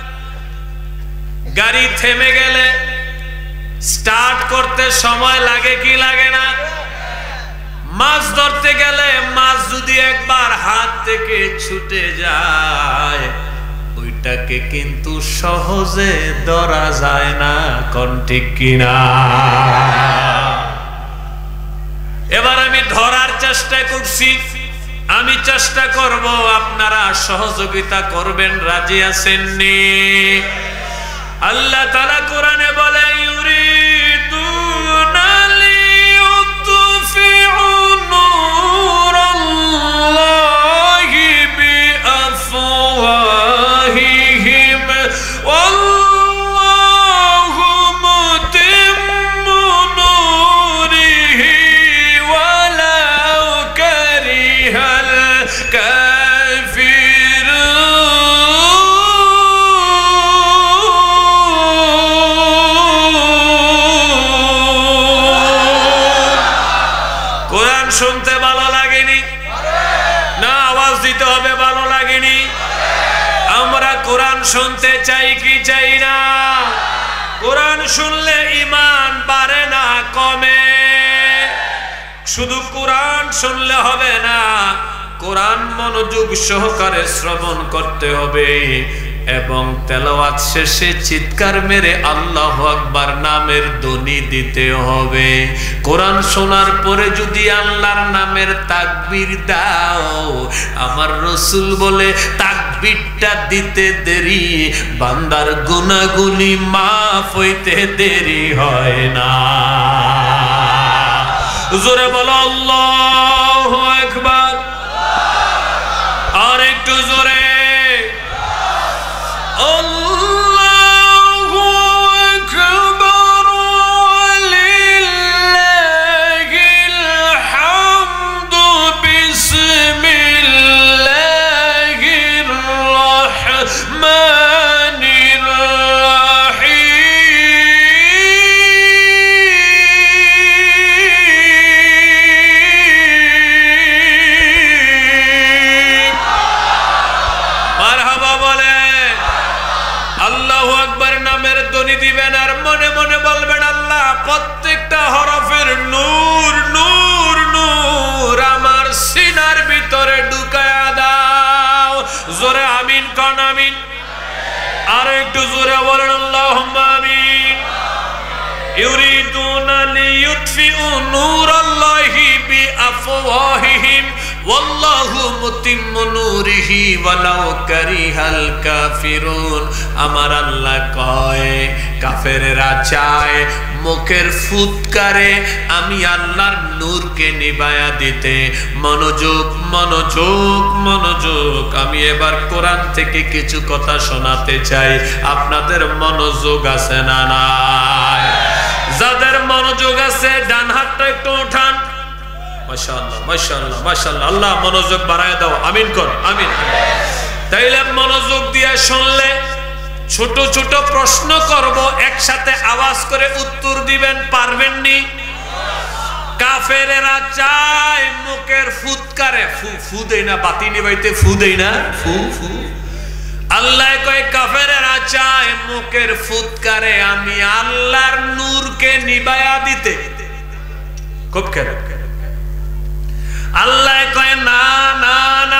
গাড়ি থেমে গেলে স্টার্ট করতে সময় লাগে কি লাগে না? মাছ ধরতে গেলে মাছ যদি একবার হাত থেকে ছুটে যায় ওইটাকে কিন্তু সহজে ধরা যায় না, কোন ঠিক কিনা? এবার আমি ধরার চেষ্টা করছি, আমি চেষ্টা করব, আপনারা সহযোগিতা করবেন, রাজি আছেননি? আল্লাহ তাআলা কোরআনে বলে ইউরিদুনা লিইউতফিউ নূরাল্লাহি বিআফওয়াহিহিম ওয়াল্লাহু মুতিম্মু নূরিহি ওয়ালাউ কারিহাল শুনতে ভালো লাগেনি না? আওয়াজ দিতে হবে, ভালো লাগেনি? আমরা কোরআন শুনতে চাই কি চাই না? কোরআন শুনলে ঈমান বাড়ে না কমে? শুধু কোরআন শুনলে হবে না, কোরআন মনোযোগ সহকারে শ্রবণ করতে হবে এবং তেলাওয়াত শেষে চিৎকার মেরে আল্লাহু আকবার নামের ধ্বনি দিতে হবে। কোরআন শোনার পরে যদি আল্লাহর নামের তাকবীর দাও, আমার রাসূল বলে তাকবীরটা দিতে দেরি বান্দার গুনাহগুলি মাফ হইতে দেরি হয় না। জোরে বলো আল্লাহু আকবার, আর একটু জোরে আল্লাহু আকবার লিল্লাহি মনে মনে বলবেন আল্লাহ প্রত্যেকটা হরফের নূর নূর নূর আমার সিনার ভিতরে ঢুকায়া দাও। জোরে আমিন কোন আমিন। আর একটু জোরে বলেন আল্লাহুম্মা আমিন। ইউরিদুনা লিইউতফিউ নূরাল্লাহি বিআফওয়াহিহিম ওয়াল্লাহু মুতিম্মু নূরিহি ওয়ালাউ কারিহাল কাফিরুন। আমার আল্লাহ কয় কাফেররা চায় মুখের ফুৎকারে আমি আল্লাহর নূরকে নিভায়া দিতে। মনোযোগ মনোযোগ মনোযোগ। আমি এবার কোরআন থেকে কিছু কথা শোনাতে চাই। আপনাদের মনোযোগ আছে না নাই? যাদের মনোযোগ আছে ডান হাতটা একটু উঠান। মাশাআল্লাহ মাশাআল্লাহ মাশাআল্লাহ। আল্লাহ মনোযোগ বাড়ায় দাও। আমিন কর আমিন। তাইলে মনোযোগ দিয়ে শুনলে ছোট ছোট প্রশ্ন করব, একসাথে আওয়াজ করে উত্তর দিবেন। পারবেন নি? কাফেরেরা চায় মুখের ফুৎকারে ফু ফু দেই না, বাতি নিবাইতে ফু দেই না, ফু ফু। আল্লাহ কয় কাফেরেরা চায় মুখের ফুৎকারে আমি আল্লাহর নূরকে নিভায়া দিতে। খুব খেয়াল। আল্লাহ কয় না না না,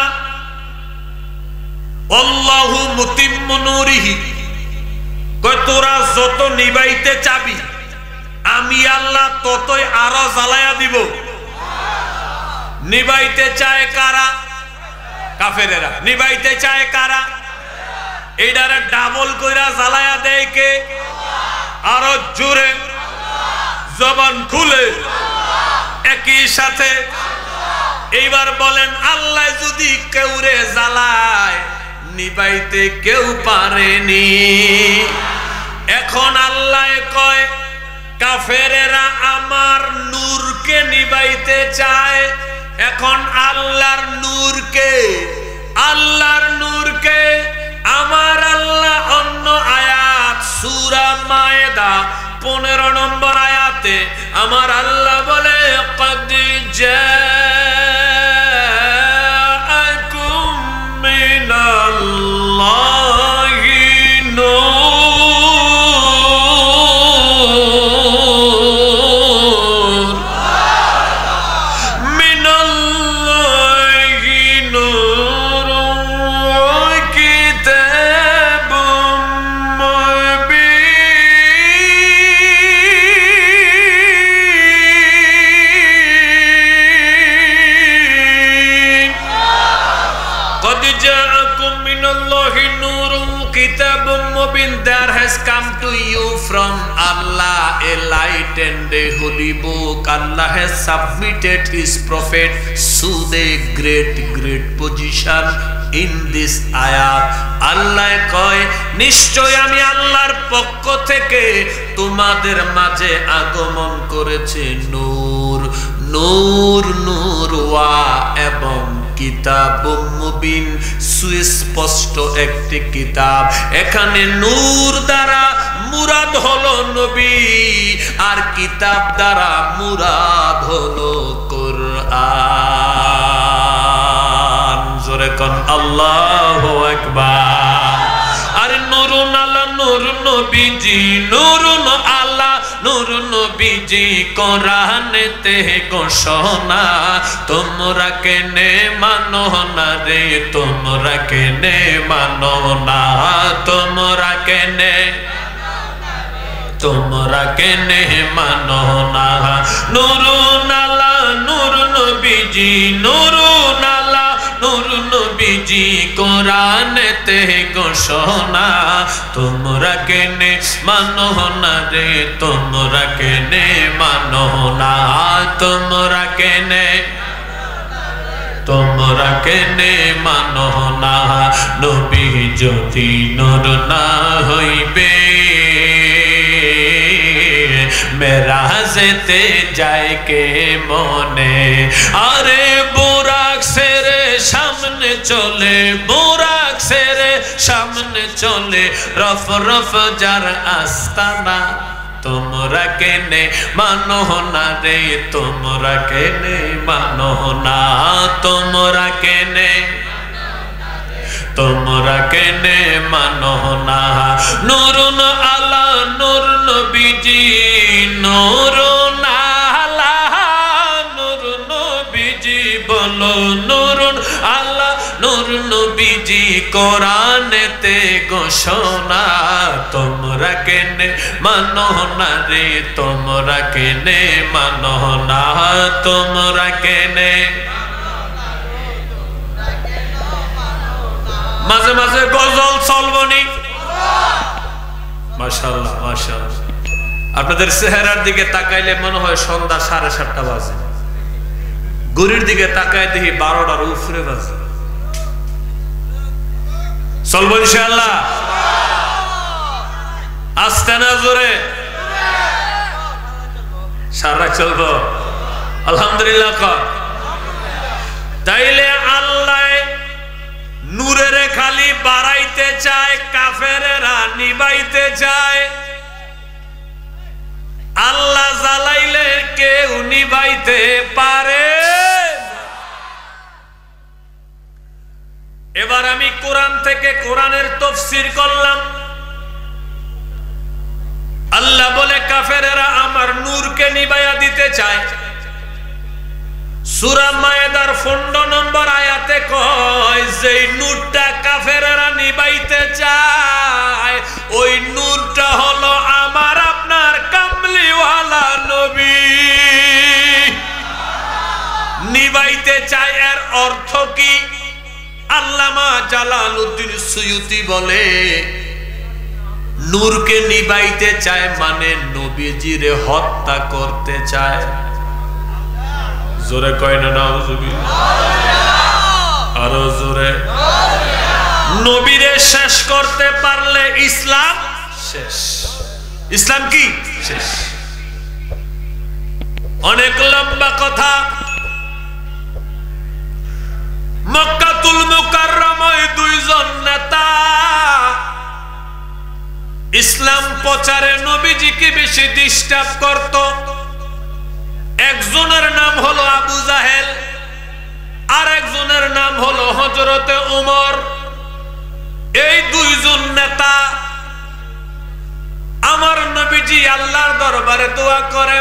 আল্লাহু মুতিম্মু নূরিহি, কয় তোরা যত নিভাইতে চাবি আমি আল্লাহ ততই আরো জ্বালায়া দিব। নিভাইতে চায় কারা? কাফেরেরা। নিভাইতে চায় কারা? এইটারে ডাবল কইরা জ্বালায়া দেয় কে? আরো জোরে জবান খুলে একই সাথে এইবার বলেন, আল্লাহ যদি কেউরে জ্বালায় নিভাইতে কেউ পারেনি। এখন আল্লাহ কয় কাফেরেরা আমার নূরকে নিভাইতে চায়। এখন আল্লাহর নূরকে আল্লাহর নূরকে আমার আল্লাহ অন্য আয়াত সূরা মায়েদা পনেরো নম্বর আয়াতে আমার আল্লাহ বলে কদ জাআকুম মিনাল্লাহি নূর মিনাল্লাহি নূর ওয়া কিতাবুম Mubin. قد جاءكم من الله نور كتاب مبين. There has come to you from Allah a light and a holy book. Allah has submitted his prophet to the great great position in this ayat. Allah কয় নিশ্চয় আমি আল্লাহর পক্ষ থেকে তোমাদের মাঝে আগমন করেছে নূর নূর নূর ওয়া এবং কিতাবুম মুবিন, সুস্পষ্ট একটি কিতাব। এখানে নূর দ্বারা মুরাদ হলো নবী আর কিতাব দ্বারা মুরাদ হলো কোরআন। জোরে কোন আল্লাহু আকবার। আর নূরুন আলা নূর নবীজি, নূরুন আলা নূর নবীজি কোরআনেতে ঘোষণা। তোমরা কেনে মানো না রে, তোমরা কেনে মানো না, তোমরা কেনে তোমরা কেনে মানো না। নূরুন আলা নূর নবীজি, নূরুন আলা নূর নবীজি কোরআনেতে ঘোষণা। তোমরা কেনে মানো না রে, তোমরা কেনে মানো না, তোমরা কেনে তোমরা কেনে মানো না। নবী যদি নূর না হইবে মেরাজেতে যায় কে মনে। আরে বুরাক সেরে সামনে চলে, বুরাক সেরে সামনে চলে, রফ রফ যার আস্তানা। তোমরা কেনে মানো না রে, তোমরা কেনে মানো না, তোমরা কেনে তোমরা কেনে মানো না নুরুন আলা নূর নবীজি নুরুন আলা নূর নবীজি বলো নুরুন আলা নূর নবীজি কোরআনেতে ঘোষণা তোমরা কেনে মানো না রে তোমরা কেনে মানো না তোমরা কেনে মাঝে মাঝে গজল চলবনি মাশাআল্লাহ মাশাআল্লাহ আপনাদের চেহারার দিকে তাকাইলে মনে হয় সন্ধ্যা সাড়ে সাতটা বাজে ঘড়ির দিকে তাকায় দেখি বারোটার উপরে বাজে চলবো ইনশাআল্লাহ আস্তে না জোরে সারা চলবো আলহামদুলিল্লাহ কর তাইলে আল্লাহ নূরের খালি বাড়াইতে চায় কাফেরেরা নিবাইতে চায় আল্লাহ জ্বালাইলে কেউ নিবাইতে পারে এবার আমি কোরআন থেকে কোরআনের তাফসীর করলাম আল্লাহ বলে কাফেরেরা আমার নূরকে নিবাইয়া দিতে চায় সূরা মায়েদার পনেরো নম্বর আয়াতে কয় যে নূরটা কাফেরেরা নিবাইতে চায় ওই নূরটা হলো আমার আপনার কামলিওয়ালা নবী নিবাইতে চায় এর অর্থ কি আল্লামা জালালউদ্দিন সুয়ুতি বলে নূরকে নিবাইতে চায় মানে নবীজিরে হত্যা করতে চায় জোরে কয় না নাউজুবিল্লাহ আরো জোরে নবীরে শেষ করতে পারলে ইসলাম শেষ ইসলাম কি শেষ অনেক লম্বা কথা মক্কাতুল মুকাররমায় দুইজন নেতা ইসলাম প্রচারে নবীজিকে বেশি ডিস্টার্ব করত একজনের নাম হলো আবু জাহেল আর একজনের নাম হলো হযরতে উমর এই দুইজন নেতা আমার নবীজি আল্লাহর দরবারে দোয়া করে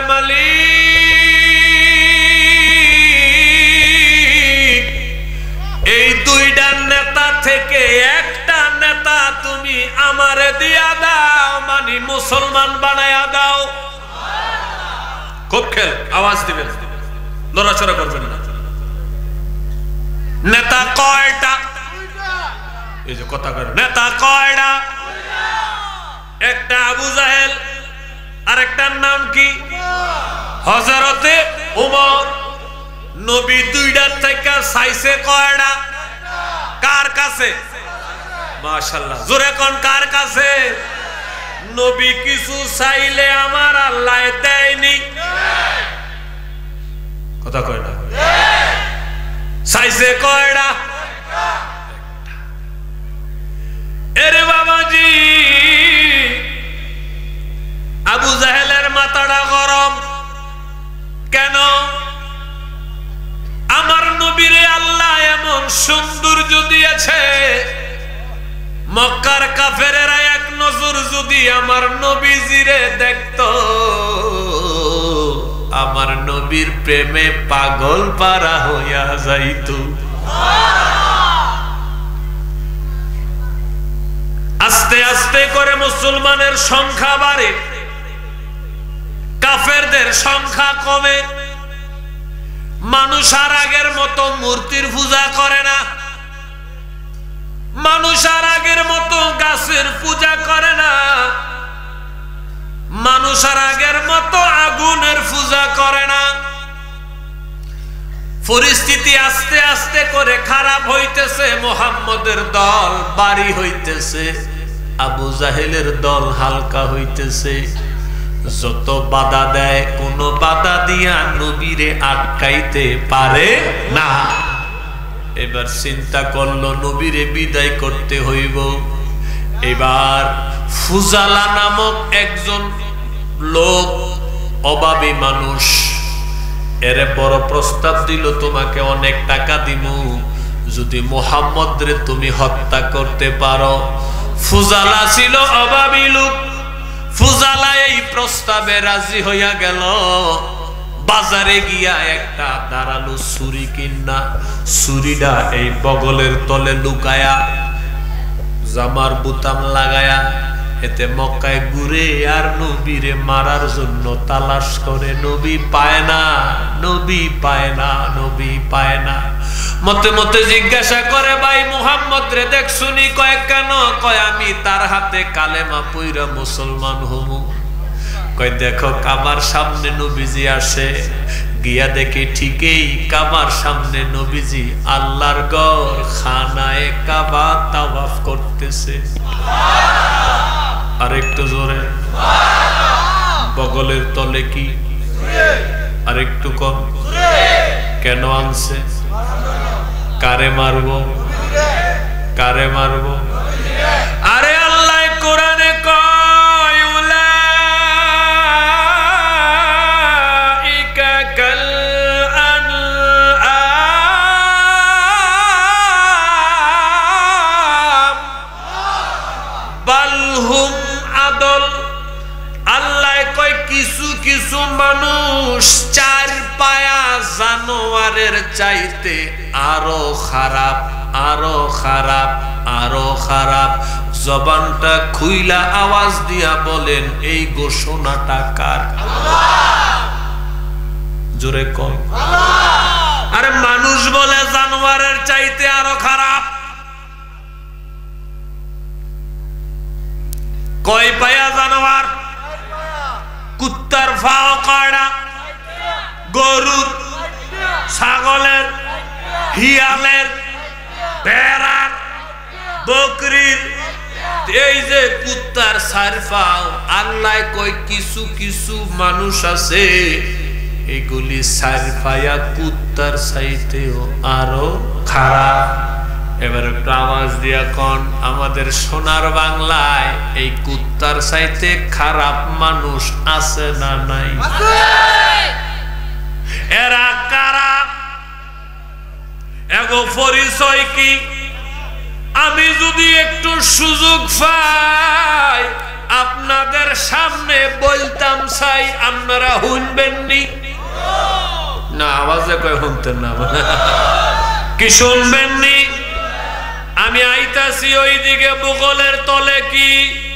মালিক এই দুইটা নেতা থেকে একটা নেতা তুমি আমারে দিয়া দাও মানে মুসলমান বানায়া দাও খুব খেল আওয়াজ দিবেন লড়াচড়া করবেন না নেতা কয়টা এই যে কথা কয় নেতা কয়টা একটা আবু জাহেল আর একটার নাম কি হযরতে উমর নবী দুইটার থেকে চাইছে কয়টা কার কাছে মাশাআল্লাহ জোরে কোন কার কাছে নবী কিছু চাইলে আমার আল্লাহ দেয়নি কথা কয় না চাইছে কয়টা এরে বাবাজি আবু জাহেলের মাথাটা গরম কেন আমার নবীরে আল্লাহ এমন সৌন্দর্য দিয়েছে মক্কার কাফেরেরা এক নজর যদি আমার নবীজিরে দেখতো আমার নবীর প্রেমে পাগল পারা হইয়া যাইতো আস্তে আস্তে করে মুসলমানের সংখ্যা বাড়ে কাফেরদের সংখ্যা কমে মানুষ আর আগের মতো মূর্তির পূজা করে না মানুষ আর আগের মতো গাছের পূজা করে না মানুষ আর আগের মতো আগুনের পূজা করে না পরিস্থিতি আস্তে আস্তে করে খারাপ হইতেছে মুহাম্মদের দল বাড়ি হইতেছে আবু জাহেলের দল হালকা হইতেছে যত বাধা দেয় কোন বাধা দিয়া নবীরে আটকাইতে পারে না এবার চিন্তা করলো নবীরে বিদায় করতে হইব এবার ফুজালা নামক একজন লোক অভাবী মানুষ এর বড় প্রস্তাব দিল তোমাকে অনেক টাকা দিমু যদি মুহাম্মদ রে তুমি হত্যা করতে পারো। ফুজালা ছিল অভাবী লোক, ফুজালা এই প্রস্তাবে রাজি হইয়া গেল। বাজারে গিয়া একটা দাঁড়ালো ছুরি কিনা, ছুরিটা এই বগলের তলে লুকায়া জামার বুতাম লাগায়া এতে মক্কায় ঘুরে আর নবীরে মারার জন্য তালাশ করে। নবী পায় না, নবী পায় না, নবী পায় না। মতে মতে জিজ্ঞাসা করে, ভাই মুহাম্মদ রে দেখছুনি? কয় কেন? কয় আমি তার হাতে কালেমা পইরা মুসলমান হমু। কয় দেখো কাবার সামনে নবীজি আসে, গিয়া দেখি ঠিকই কাবার সামনে নবীজি আল্লাহর ঘর খানায়ে কাবা তাওয়াফ করতেছে। আরেকটু জোরে বগলের তলে কি? আরেকটু কম। কেন আনছে? কারে মারবো? কারে মারবো? আরে আল্লাহ কোরআনে কয় উলাইকা কাল আনআম বাল হুম আদল। আল্লাহ কয় কিছু কিছু মানুষ চার পায়া জানোয়ারের চাইতে আরো খারাপ, আরো খারাপ, আরো খারাপ। জবানটা খুইলা আওয়াজ দিয়া বলেন এই ঘোষণাটা কার? জোরে কম। আরে মানুষ বলে জানোয়ারের চাইতে আরো খারাপ। কয় পায়া জানোয়ার? কুত্তার ফাও কাটা, গরুর, ছাগলের, হিয়ালের, ভেড়ার, বকরির। এই যে কুত্তার চার পাও, আল্লাহ কয় কিছু কিছু মানুষ আছে এগুলি চার পায়া কুত্তার চাইতেও আরো খারাপ। এবার একটু আওয়াজ দিয়া কোন আমাদের সোনার বাংলায় এই কুত্তার চাইতে খারাপ মানুষ আছে না নাই? এরা কারা? এগো পরিচয় কি? আমি যদি একটু সুযোগ পাই আপনাদের সামনে বলতাম চাই, আপনারা শুনবেননি? না আওয়াজে কয় শুনতেন না। কি শুনবেননি? আমি আইতাছি ওইদিকে বগলের তলে কি?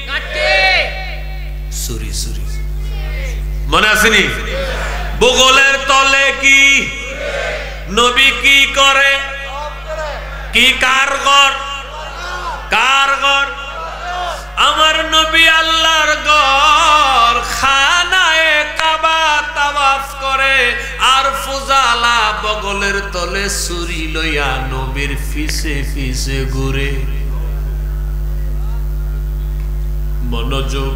সুরি সুরি মনে আসেনি? বগলের তলে কি? নবী কি করে? কি কার ঘর? কার ঘর? আমার নবী আল্লাহর ঘর খানায়ে কাবা তাওয়াফ করে। আর ফুজালা বগলের তলে ছুরি লইয়া নবীর পিছে পিছে ঘুরে। মনোযোগ।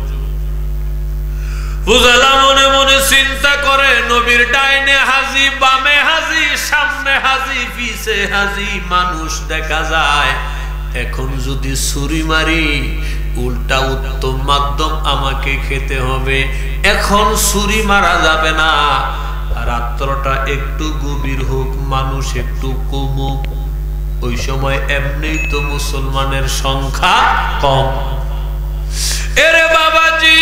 ফুজালা মনে মনে চিন্তা করে নবীর ডাইনে হাজি, বামে হাজি, সামনে হাজি, পিছে হাজি, মানুষ দেখা যায়। এখন যদি ছুরি মারি উল্টা উত্তম মাধ্যম আমাকে খেতে হবে। এখন ছুরি মারা যাবে না, রাত্রটা একটু গভীর হোক, মানুষ একটু কমুক। ওই সময় এমনি তো মুসলমানের সংখ্যা কম। এরে বাবাজি,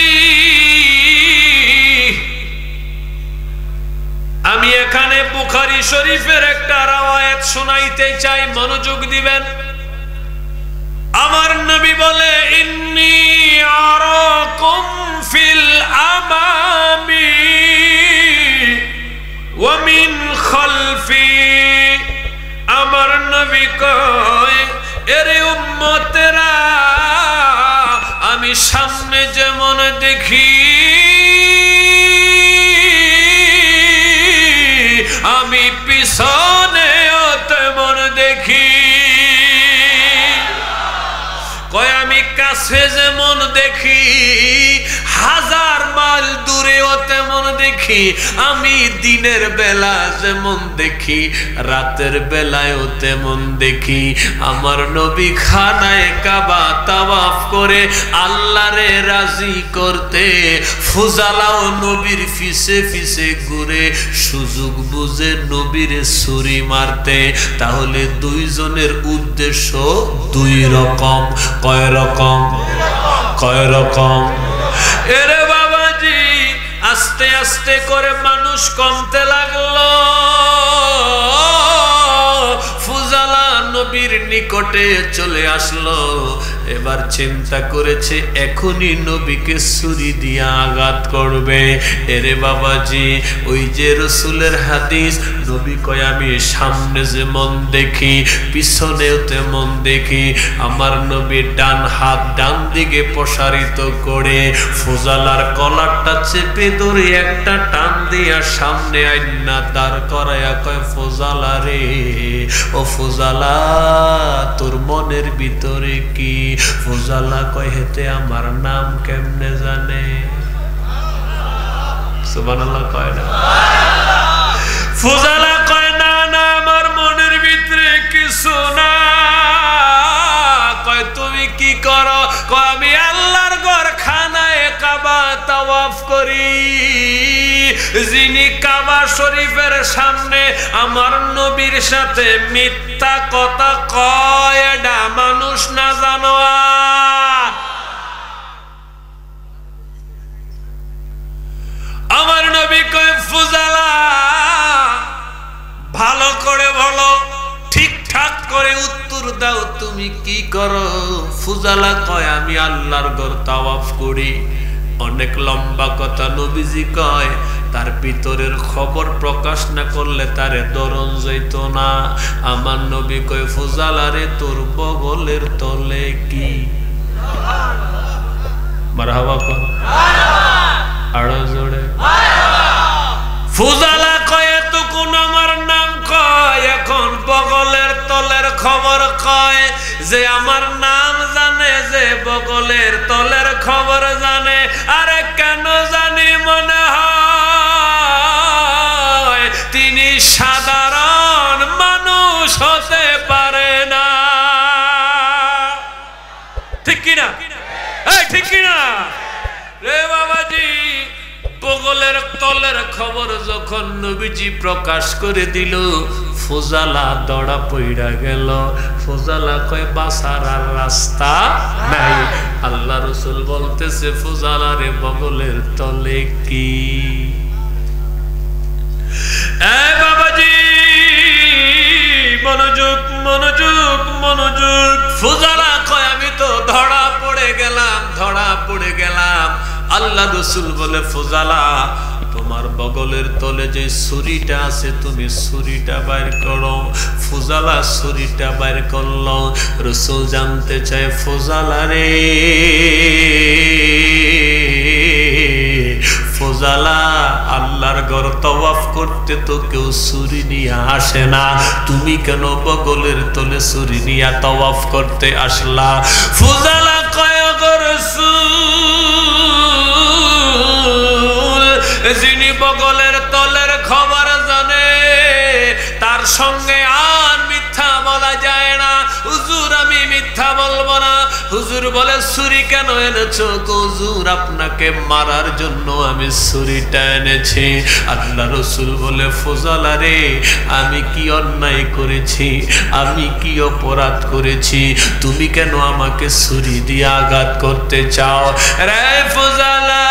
আমি এখানে বুখারী শরীফের একটা রাওয়ায়াত শোনাইতে চাই, মনোযোগ দিবেন। আমার নবী বলে ইন্নী আরাকুম ফিল আমামি ওয়া মিন খালফি। আমার নবী কয় এরে উম্মতেরা, আমি সামনে যেমন দেখি আমি পিছনেও তেমন দেখি। কয় আমি কাছে যেমন দেখি হাজার মাইল দূরেও তেমন দেখি, আমি দিনের বেলা যেমন দেখি রাতের বেলায়ও তেমন দেখি। আমার নবী খানায়ে কাবা তাওয়াফ করে আল্লাহরে রাজি করতে ফুজালাও নবীর পিছে পিছে ঘুরে সুযোগ বুঝে নবীর ছুরি মারতে। তাহলে দুইজনের উদ্দেশ্য দুই রকম। কয় রকম? কয় রকম? এরে বাবাজি, আস্তে আস্তে করে মানুষ কমতে লাগলো। ফুজালা নবীর নিকটে চলে আসলো। এবার চিন্তা করেছে এখনই নবীকে ছুরি দিয়ে আঘাত করবে। এরে বাবাজি, ওই যে রসুলের হাদিস, নবী কয় আমি সামনে যেমন দেখি পিছনেও তেমন দেখি। আমার নবী ডান হাত ডান দিকে প্রসারিত করে ফুজালার কলারটা চেপে ধরে একটা টান দিয়া সামনে আইনা দাঁড় করাইয়া কয় ফুজালা রে, ও ফুজালা তোর মনের ভিতরে কি? ফুজালা কয় হেতে আমার নাম কেমনে জানে? সুবহানাল্লাহ কয় না? ফুজালা কয় না না, আমার মনের ভিতরে কিছু না। কয় তুমি কি করো? কয় আমি আল্লাহর ঘর খানায়ে কাবা তাওয়াফ করি। যিনি কাবা শরীফের সামনে আমার নবীর সাথে মিথ্যা কথা কয়, এটা মানুষ না জানোয়ার। আমার নবী কয় ফুজালা ভালো করে বলো, ঠিকঠাক করে উত্তর দাও, তুমি কি করো? ফুজালা কয় আমি আল্লাহর ঘর তাওয়াফ করি। অনেক লম্বা কথা নবীজি কয়, তার ভিতরের খবর প্রকাশ না করলে তারে দরন যাইত না। আমার নবী কয় ফুজালা রে, তোর বগলের তলে কি? মারহাবা কর আরো জোরে। ফুজালা কয় তো কোন আমার নাম কয়, এখন বগলের তলের খবর কয়। যে আমার নাম জানে, যে বগলের তলের খবর জানে, আরে কেন জানি মনে হয় তিনি সাধারণ মানুষ হতে পারে না। ঠিক কিনা? এই ঠিক কিনা রে বাবাজি? বগলের তলের খবর যখন নবীজি প্রকাশ করে দিল, ফুজালা দড়া পইড়া গেল। ফুজালা কয় বাঁচার আর রাস্তা নাই। আল্লাহ রসুল বলতেছে ফুজালা রে, বগলের তলে কি? এ বাবাজি মনোযোগ মনোযোগ মনোযোগ। ফুজালা কয় আমি তো ধরা পড়ে গেলাম, ধরা পড়ে গেলাম। আল্লাহ রসুল বলে ফুজালা তোমার বগলের তলে যে ছুরিটা আছে তুমি ছুরিটা বাইর করো। ফুজালা ছুরিটা বাইর করল। রসুল জানতে চায় ফুজালা রে, ফুজালা আল্লাহর ঘর তাওয়াফ করতে তো কেউ ছুরি নিয়ে আসে না, তুমি কেন বগলের তলে ছুরি নিয়ে তাওয়াফ করতে আসলা? ফুজালা কয় গো রাসূল, যিনি বগলের তলের খবর জানে তার সঙ্গে আর মিথ্যা বলা যায় না। হুজুর আমি মিথ্যা বলবো না। হুজুর বলে ছুরি কেন এনেছো? হুজুর আপনাকে মারার জন্য আমি ছুরিটা এনেছি। আল্লাহ রসুল বলে ফুজালা রে, আমি কি অন্যায় করেছি? আমি কি অপরাধ করেছি? তুমি কেন আমাকে ছুরি দিয়ে আঘাত করতে চাও? রে ফুজালা,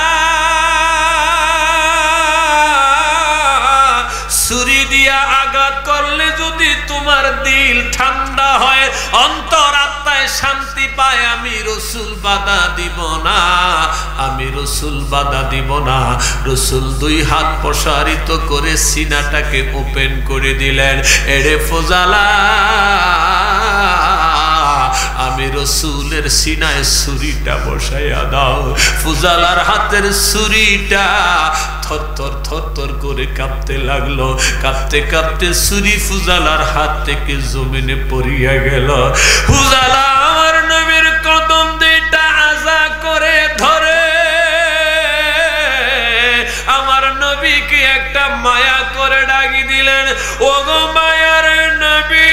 ছুরি দিয়া আঘাত করলে যদি তোমার দিল ঠান্ডা হয়, অন্তর আত্মায় শান্তি পায়, আমি রসুল বাধা দিব না, আমি রসুল বাধা দিব না। রসুল দুই হাত প্রসারিত করে সিনাটাকে ওপেন করে দিলেন। এরে ফুজালা, আমি রসুলের সিনায় ছুরিটা বসাইয়া দাও। ফুজালার হাতের ছুরিটা থর থর থর থর করে কাঁপতে লাগলো। কাঁপতে কাঁপতে ছুরি ফুজালার হাত থেকে জমিনে পড়িয়া গেল। ফুজালা আমার নবীর কদম দুইটা আজা করে ধরে, আমার নবীকে একটা মায়া করে ডাকি দিলেন, ওগো মায়ার নবী।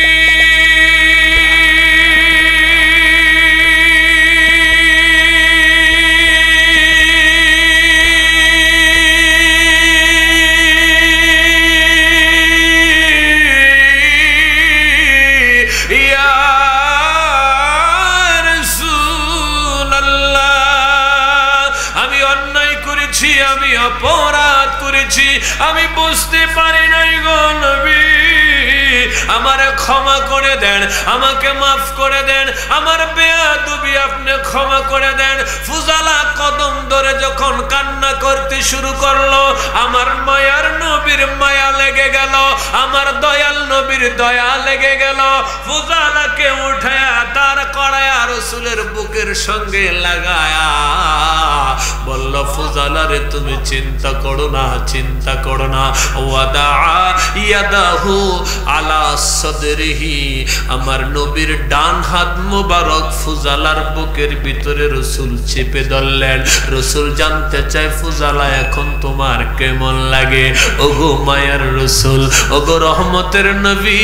আমি অপরাধ করেছি, আমি বুঝতে পারি নাই গো নবী, আমারে ক্ষমা করে দেন, আমাকে মাফ করে দেন, আমার বেয়াদবি আপনি ক্ষমা করে দেন। ফুজালা কদম ধরে যখন কান্না করতে শুরু করলো, আমার মায়ার নবীর মায়া লেগে গেল, আমার দয়াল নবীর দয়া লেগে গেল। ফুজালাকে উঠায়া তার কড়ায়া রাসূলের বুকের সঙ্গে লাগায়া বলল, ফুজালা রে তুমি চিন্তা করো না, চিন্তা করো না। ওয়াদা ইয়াদাহু আলা সাদরিহি, আমার নবীর ডান হাত মোবারক ফুজালার বুকের ভিতরে রাসূল চেপে ধরলেন। রাসূল জানতে চায়, ফুজালা এখন তোমার কেমন লাগে? ওগো মায়ার রাসূল, ওগো রহমতের নবী,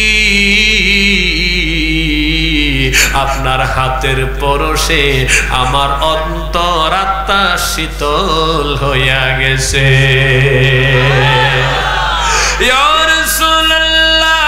আপনার হাতের পরশে আমার অন্তর আত্মা শীতল হইয়া গেছে। ইয়া রাসূলুল্লাহ,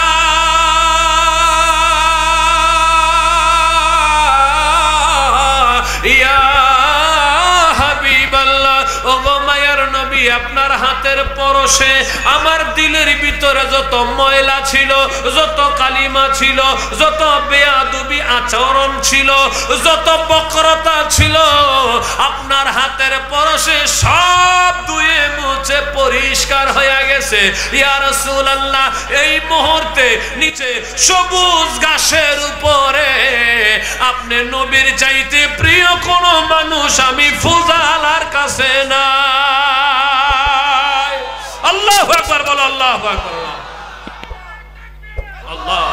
ইয়া হাবিবাল্লাহ, ওগো মায়ার নবী, আপনার হাতের পরশে আমার দিলের ভিতরে যত ময়লা ছিল, যত কালিমা ছিল, যত বেয়াদবি আচরণ ছিল, যত বক্রতা ছিল, আপনার হাতের পরশে সব ধুয়ে মুছে পরিষ্কার হয়ে গেছে। ইয়া রাসূলুল্লাহ, এই মুহূর্তে নিচে সবুজ ঘাসের উপরে আপনি নবীর চাইতে প্রিয় কোন মানুষ আমি ফুজালার কাছে না। আল্লাহু আকবার বলো, আল্লাহু আকবার, আল্লাহ।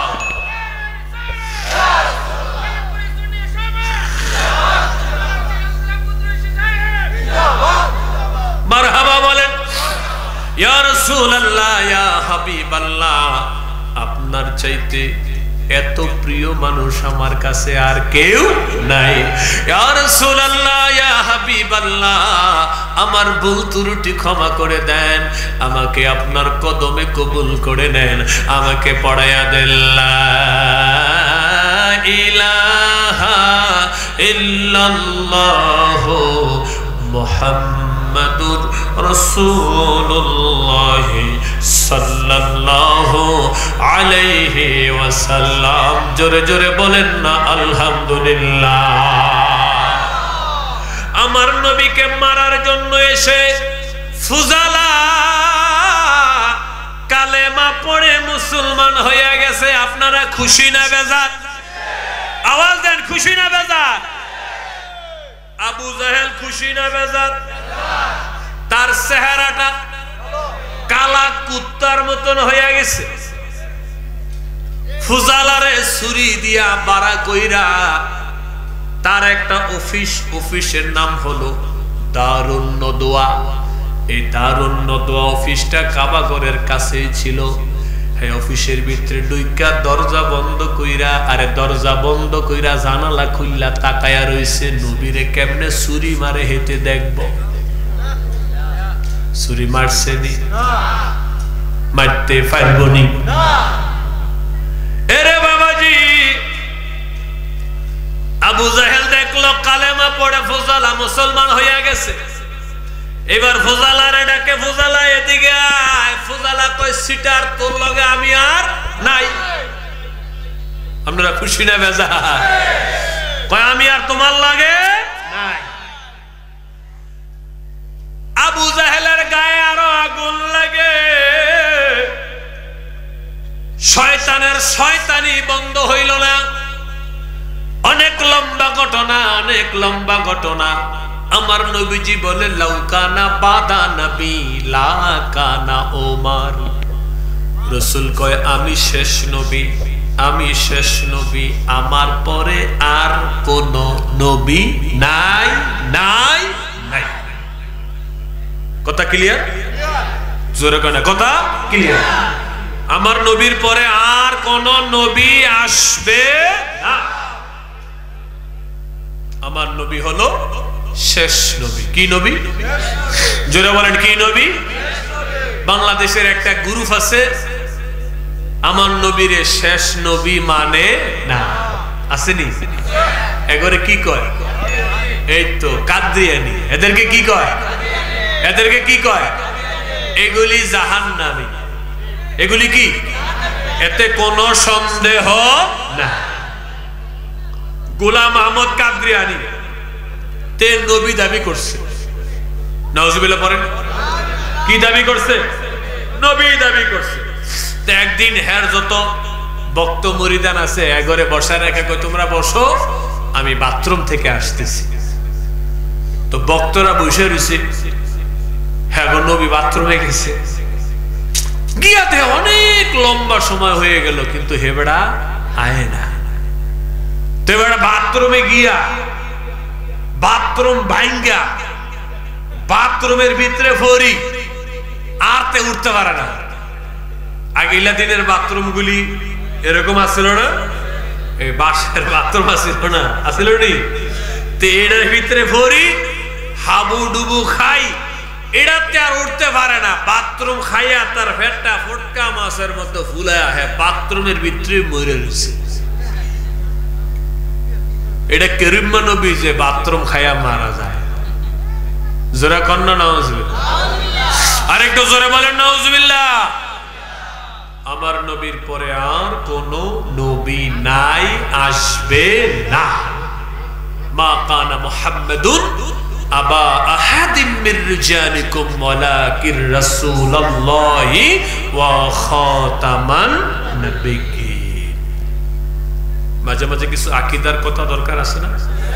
মারহাবা বলেন। ইয়া রাসূলুল্লাহ, ইয়া হাবিবাল্লাহ, আপনার চাইতে এত প্রিয় মানুষ আমার কাছে আর কেউ নাই। ইয়া রাসূলুল্লাহ, ইয়া হাবিবাল্লাহ, আমার ভুল ত্রুটি ক্ষমা করে দেন, আমাকে আপনার কদমে কবুল করে নেন, আমাকে পড়ায়া দেন লা ইলাহা ইল্লাল্লাহু মুহাম্মাদুর রাসূলুল্লাহ সাল্লাল্লাহু আলাইহি ওয়াসাল্লাম। জোরে জোরে বলেন না আলহামদুলিল্লাহ। আমার নবীকে মারার জন্য এসে ফুজালা কালেমা পড়ে মুসলমান হয়ে গেছে। আপনারা খুশি না বেজার? আওয়াজ দেন, খুশি না বেজার? আবু জাহেল খুশি না বেজার? তার চেহারাটা কালা কুত্তার মতন হয়ে গেছে। ফুজালারে ছুরি দিয়া বাড়া কইরা তার একটা অফিস, অফিসের নাম হলো দারুন নদওয়া। এই দারুন নদওয়া অফিসটা কাবাগরের কাছেই ছিল। এই অফিসের ভিতরে ঢুইকা দরজা বন্ধ কইরা, আরে দরজা বন্ধ কইরা জানালা খুললা তাকায়া রইছে, নবীরে কেমনে ছুরি মারে হেতে দেখব। ছুরি মারছে নি? মারতে পারবো নি? এরে বাবাজি, আবু জাহেল দেখলো কালেমা পড়ে ফুজালা মুসলমান হইয়া গেছে। এবার ফুজালারে ডাকে, ফুজালা এদিকে আয়। ফুজালা কই, সিটার তোর লগে আমি আর নাই। আপনারা খুশি না বেজা? কয় আমি আর তোমার লাগে নাই। আবু জাহেলের গায়ে আরো আগুন লাগে। শয়তানের শয়তানি বন্ধ হইল না। অনেক লম্বা ঘটনা, অনেক লম্বা ঘটনা। আমার নবীজি বলে, লাউকানা বাদা নবী লাকানা ওমর। রাসূল কয়, আমি শেষ নবী, আমি শেষ নবী, আমার পরে আর কোন নবী নাই, নাই, নাই। কথা ক্লিয়ার? জোরে কয় না, কথা ক্লিয়ার। আমার নবীর পরে আর কোন নবী আসবে না। আমার নবী হলো শেষ নবী। কি নবী? জোরে বলেন, কি নবী? বাংলাদেশের একটা গ্রুপ আছে, আমার নবীর শেষ নবী মানে না, আসেনি? এগরে কি কয়? এই তো কাদরিয়ানি। এদেরকে কি কয়? এদেরকে কি কয়? এগুলি জাহান্নামী। এগুলি কি? এতে কোনো সন্দেহ না। গোলাম আহমদ কাদরিয়ানি তে নবী দাবি করছে, নাউজুবিল্লাহ পড়েন। কি দাবি করছে? নবী দাবি করছে। তো একদিন হের যত ভক্ত মুরিদান আছে এগরে বসা রেখে কই, তোমরা বসো, আমি বাথরুম থেকে আসতেছি। তো ভক্তরা বসে রয়েছে, হ্যাঁ গো নবী বাথরুমে গেছে। গিয়াতে অনেক লম্বা সময় হয়ে গেল, কিন্তু হেবেড়া আয় না। তো এবার বাথরুমে গিয়া বাথরুম ভাঙ্গা বাথরুমের ভিতরে ফরি আর তে উঠতে পারে না। আগিলা দিনের বাথরুম গুলি এরকম আসছিল না, এই বাঁশের বাথরুম আসছিল না, আসছিল নি? তো এটার ভিতরে ফরি হাবু ডুবু খাই, এটাতে আর উঠতে পারে না। বাথরুম খাইয়া তার পেটটা ফটকা মাছের মতো ফুলায় আহে, বাথরুমের ভিতরে মরে রয়েছে। এটা করিম নবী যে বাথরুম খাইয়া মারা যায়। জোরে কন্যা নাউজুবিল্লাহ, আরেকটু জোরে বলেন নাউজুবিল্লাহ। আমার নবীর পরে আর কোন নবী নাই, আসবে না। মা কানা মুহাম্মাদুন আবা আহাদিম মির রিজালিকুম ওয়ালাকির রাসূলুল্লাহি ওয়া খাতামান নবিয়্যিন। মাঝে মাঝে কিছু আকীদার কথা দরকার আছে না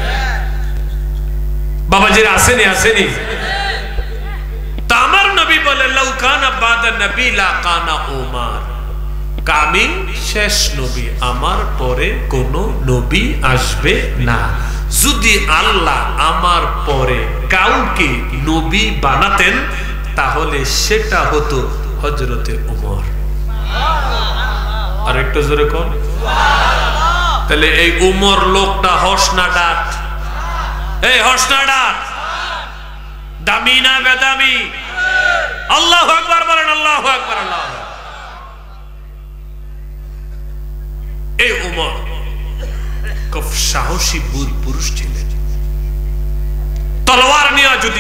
বাবাজির? আসেনি? আসেনি? তা আমার নবী বলে, লাউ কানা বাদা নবী লা কানা উমর, আমি শেষ নবী, আমার পরে কোন নবী আসবে না। যদি আল্লাহ আমার পরে কাউকে নবী বানাতেন তাহলে সেটা হতো হযরতে ওমর। আর একটু জোরে কোন। তাহলে এই ওমর লোকটা হস না ডাট? এই হস না ডাট? দামি না বেদামি? আল্লাহু আকবার বলেন, আল্লাহু আকবার, আল্লাহু আকবার। এই ওমর খুব সাহসী পুরুষ ছিলেন। তলোয়ার নিয়ে যদি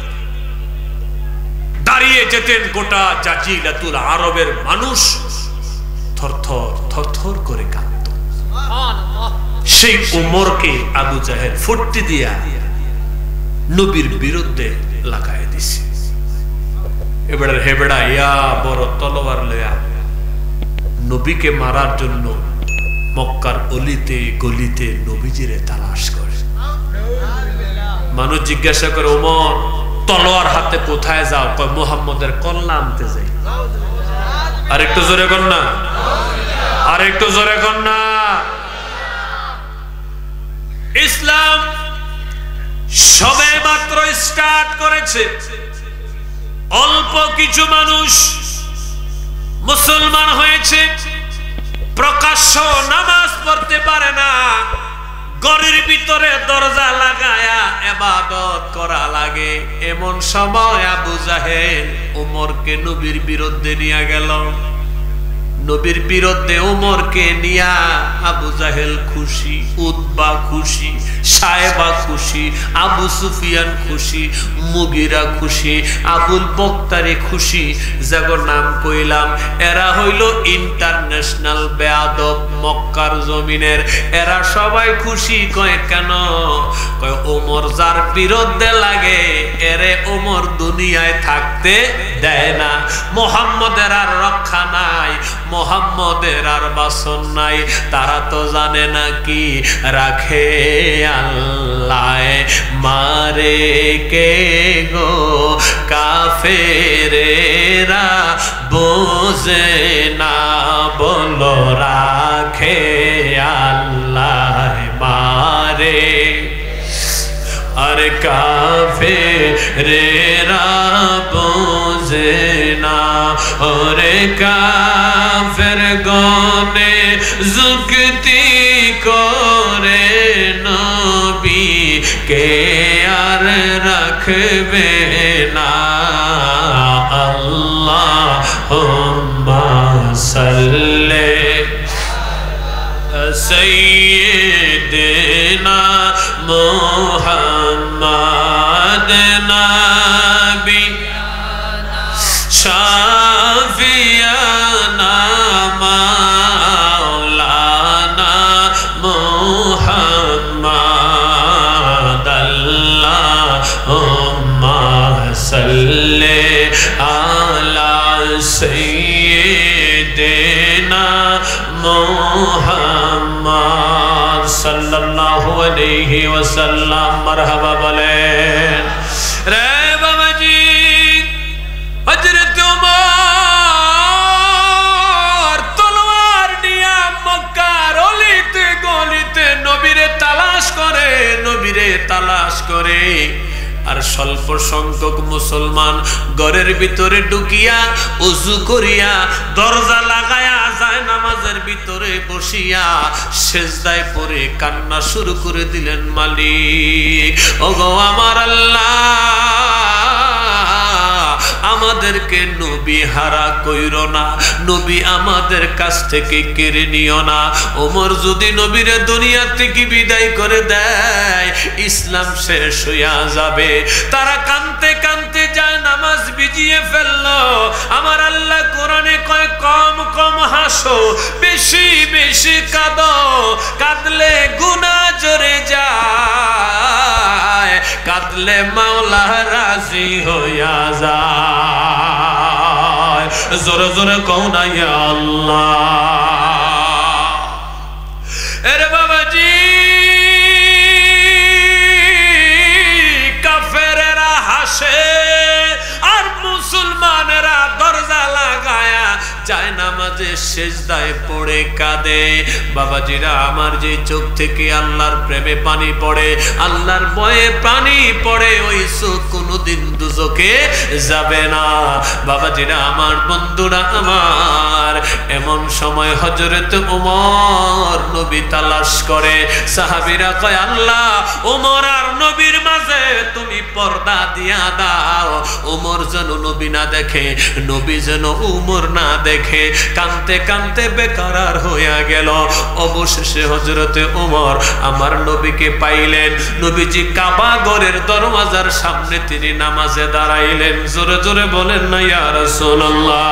দাঁড়িয়ে যেতেন, গোটা জাজিরাতুল আরবের মানুষ থরথর থরথর করে কাঁপত। সেই ওমরকে আবু জাহেল ফুটতি দিয়া নবীর বিরুদ্ধে লাগায় দিছে। এবার হেবেড়া ইয়া বড় তলোয়ার লয়া নবীকে মারার জন্য মক্কার অলিতে গলিতে নবীজিরে তালাশ করে। মানুষ জিজ্ঞাসা করে, ওমর তলোয়ার হাতে কোথায় যাও? কয় মুহাম্মদের কল্লা আনতে যাই। আর একটু জোরে কর না, আর একটু জোরে কর না। ইসলাম সবে মাত্র স্টার্ট করেছে। অল্প কিছু মানুষ মুসলমান হয়েছে, প্রকাশ্য নামাজ পড়তে পারে না, ঘরের ভিতরে দরজা লাগায়া ইবাদত করা লাগে। এমন সময় আবু জাহেল ওমরকে নবীর বিরুদ্ধে নিয়ে গেল। নবীর বিরুদ্ধে ওমরকে নিয়া আবু জাহেল খুশি, উতবা খুশি, সায়েবা খুশি, আবু সুফিয়ান খুশি, মুগিরা খুশি, আবুল বক্তারি খুশি। যাগর নাম কইলাম এরা হইল ইন্টারন্যাশনাল বেয়াদব মক্কার জমিনের। এরা সবাই খুশি। কয় কেন? কয় ওমর যার বিরুদ্ধে লাগে এরে ওমর দুনিয়ায় থাকতে দেয় না। মুহাম্মদের আর রক্ষা নাই, মুহাম্মদের আর বাসন নাই। তারা তো জানে না কি রাখে আল্লাহ, মারে কে গো কাফেরেরা বোঝে না, বলো রাখে আল্লাহ মারে। আর কাফেরেরা কাফের গনে যুক্তি করে নবী কে আর রাখবে না আল্লাহুম্মা সাল্লি সাইয়্যিদিনা মুহাম্মাদ নবী শাফিয়ানা মাওলানা মুহাম্মাদ আল্লাহুম্মা সাল্লি আলা সাইয়্যিদিনা মুহাম্মাদ সাল্লাল্লাহু আলাইহি ওয়াসাল্লাম। মারহাবা বলেন। রে বাবাজি, হযরত ওমর তলোয়ার নিয়ে মক্কার অলিতে গলিতে নবীরে তালাশ করে, নবীরে তালাশ করে। আর স্বল্প সংখ্যক মুসলমান ঘরের ভিতরে ঢুকিয়া ওযু করিয়া দরজা লাগায়া যায় নামাজের ভিতরে বসিয়া সিজদায় পড়ে কান্না শুরু করে দিলেন, মালিক ওগো আমার আল্লাহ, আমাদেরকে নবী হারা কইরো না, নবী আমাদের কাছ থেকে কেড়ে নিও না। ওমর যদি নবীরে দুনিয়া থেকে বিদায় করে দেয় ইসলাম শেষ হইয়া যাবে। তারা কানতে কানতে যায় নামাজ ভিজিয়ে ফেললো। আমার আল্লাহ কোরআনে কয় কম কম হাসো, বেশি বেশি কাঁদো, কাঁদলে গুনাহ জড়ে যায়, কাঁদলে মাওলা রাজি হইয়া যায়। জোরে জোরে কও না ইয়া আল্লাহ। এরে বাবাজি, কাফেরেরা হাসে আর মুসলমানেরা দরজা লাগায়া যায় নামাজে সিজদায় পড়ে কাঁদে। বাবাজিরা আমার, যে চোখ থেকে আল্লাহর প্রেমে পানি পড়ে, আল্লাহর ভয়ে পানি পড়ে, ওই চোখ কোনোদিন দুজকে যাবে না। বাবাজিরা আমার, বন্ধুরা আমার, এমন সময় হযরত ওমর নবী তালাশ করে। সাহাবীরা কয় আল্লাহ, ওমর আর নবীর মাঝে তুমি পর্দা দিয়া দাও, ওমর যেন নবী না দেখে, নবী যেন ওমর না দেখে। কানতে কানতে বেকারার হইয়া গেল। অবশেষে হযরতে ওমর আমার নবীকে পাইলেন। নবীজি কাবা ঘরের দরওয়াজার সামনে তিনি নামাজে দাঁড়াইলেন। জোরে জোরে বলেন না ইয়া রাসূলুল্লাহ।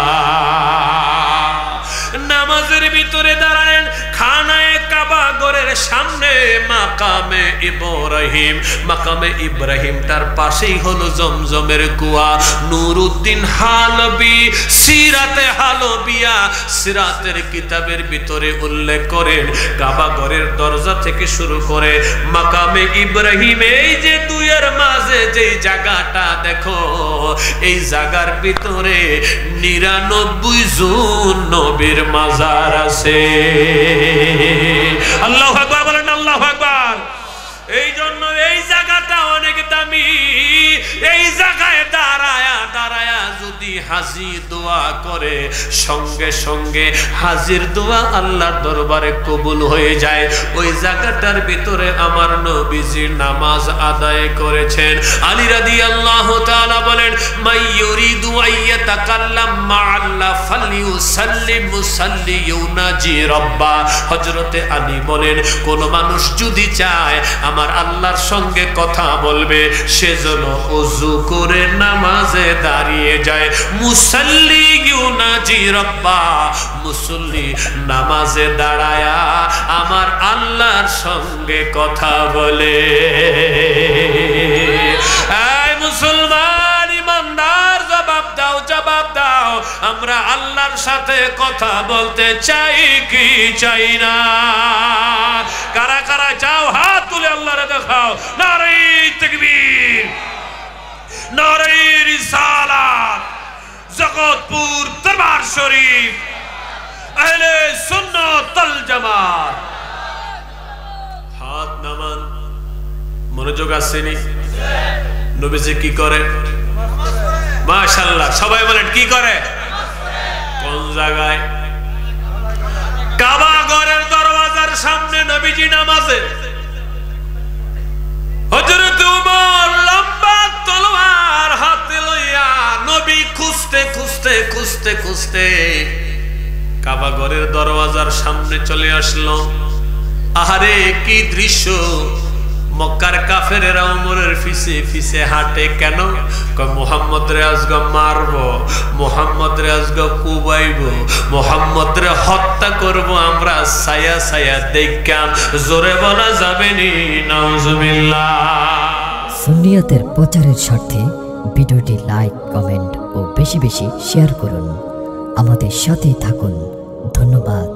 নামাজের ভিতরে দাঁড়ালেন, খানায়ে কাবা ঘরের সামনে মাকামে ইব্রাহিম, মাকামে ইব্রাহিম তার পাশেই হলো জমজমের কুয়া। নুরউদ্দিন হালবি সিরাতে হালবিয়া, সিরাতের কিতাবের ভিতরে উল্লেখ করেন, কাবা ঘরের দরজা থেকে শুরু করে মাকামে ইব্রাহিম, এই যে দুইয়ের মাঝে যে জায়গাটা দেখো, এই জায়গার ভিতরে নিরানব্বই জন নবীর মাজার আছে। আল্লাহু আকবার বলেন, আল্লাহু আকবার। এই জন্য এই জায়গাটা অনেক দামি। এই জায়গায় দাঁড়ায়া দাঁড়ায়া যদি হাজি দোয়া করে, সঙ্গে সঙ্গে হাজির দোয়া আল্লাহর দরবারে কবুল হয়ে যায়। ওই জায়গাটার ভিতরে আমার নবীজি নামাজ আদায় করেছেন। আলী রাদিয়াল্লাহু তাআলা বলেন, মাই ইউরিদু আইয়াতাকাল্লাম মা'আল্লাহ ফালিউসাল্লিম মুসাল্লি ইউনাজি রাব্বা। হযরতে আলী বলেন, কোন মানুষ যদি চায় আমার আল্লাহর সঙ্গে কথা বলবে, সেজন্য ওযু করে নামাজে দাঁড়িয়ে যায়। মুসাল্লি ইউনাজি রাব্বা, মুসল্লি নামাজে দাঁড়ায়া আমার আল্লাহর সঙ্গে কথা বলে। এই মুসলমান ইমানদার, জবাব দাও, জবাব দাও, আমরা আল্লাহর সাথে কথা বলতে চাই কি চাই না? কারা কারা চাও হাত তুলে আল্লাহরে দেখাও। নারে তাকবীর, নারে রিসালাত, জগৎপুর দরবার শরীফ, আহলে সুন্নাত ওয়াল জামাত। হাত নামান, মনোযোগ আসেনি? নবীজি কি করে? মাশাআল্লাহ, সবাই বলেন কি করে? কোন জায়গায়? কাবা ঘরের দরওয়াজার সামনে নবীজি নামাজে। হযরত ওমর লম্বা তলোয়ার হাতে লইয়া নবী খুঁজতে খুঁজতে খুঁজতে খুঁজতে কাবা ঘরের দরওয়াজার সামনে চলে আসলো। আহারে কি দৃশ্য! মক্কার কাফেরেরা ওমরের পিছে পিছে হাঁটে কেন? কয় মুহাম্মদ রে আজকে মারবো, মুহাম্মদ রে আজকে কুবাইব, মুহাম্মদ রে হত্যা করব আমরা ছায়া ছায়া দেখাম। জোরে বলা যাবে নি নাউজুবিল্লাহ। সুন্নিয়তের প্রচারের স্বার্থে ভিডিওটি লাইক, কমেন্ট ও বেশি বেশি শেয়ার করুন। আমাদের সাথে থাকুন। ধন্যবাদ।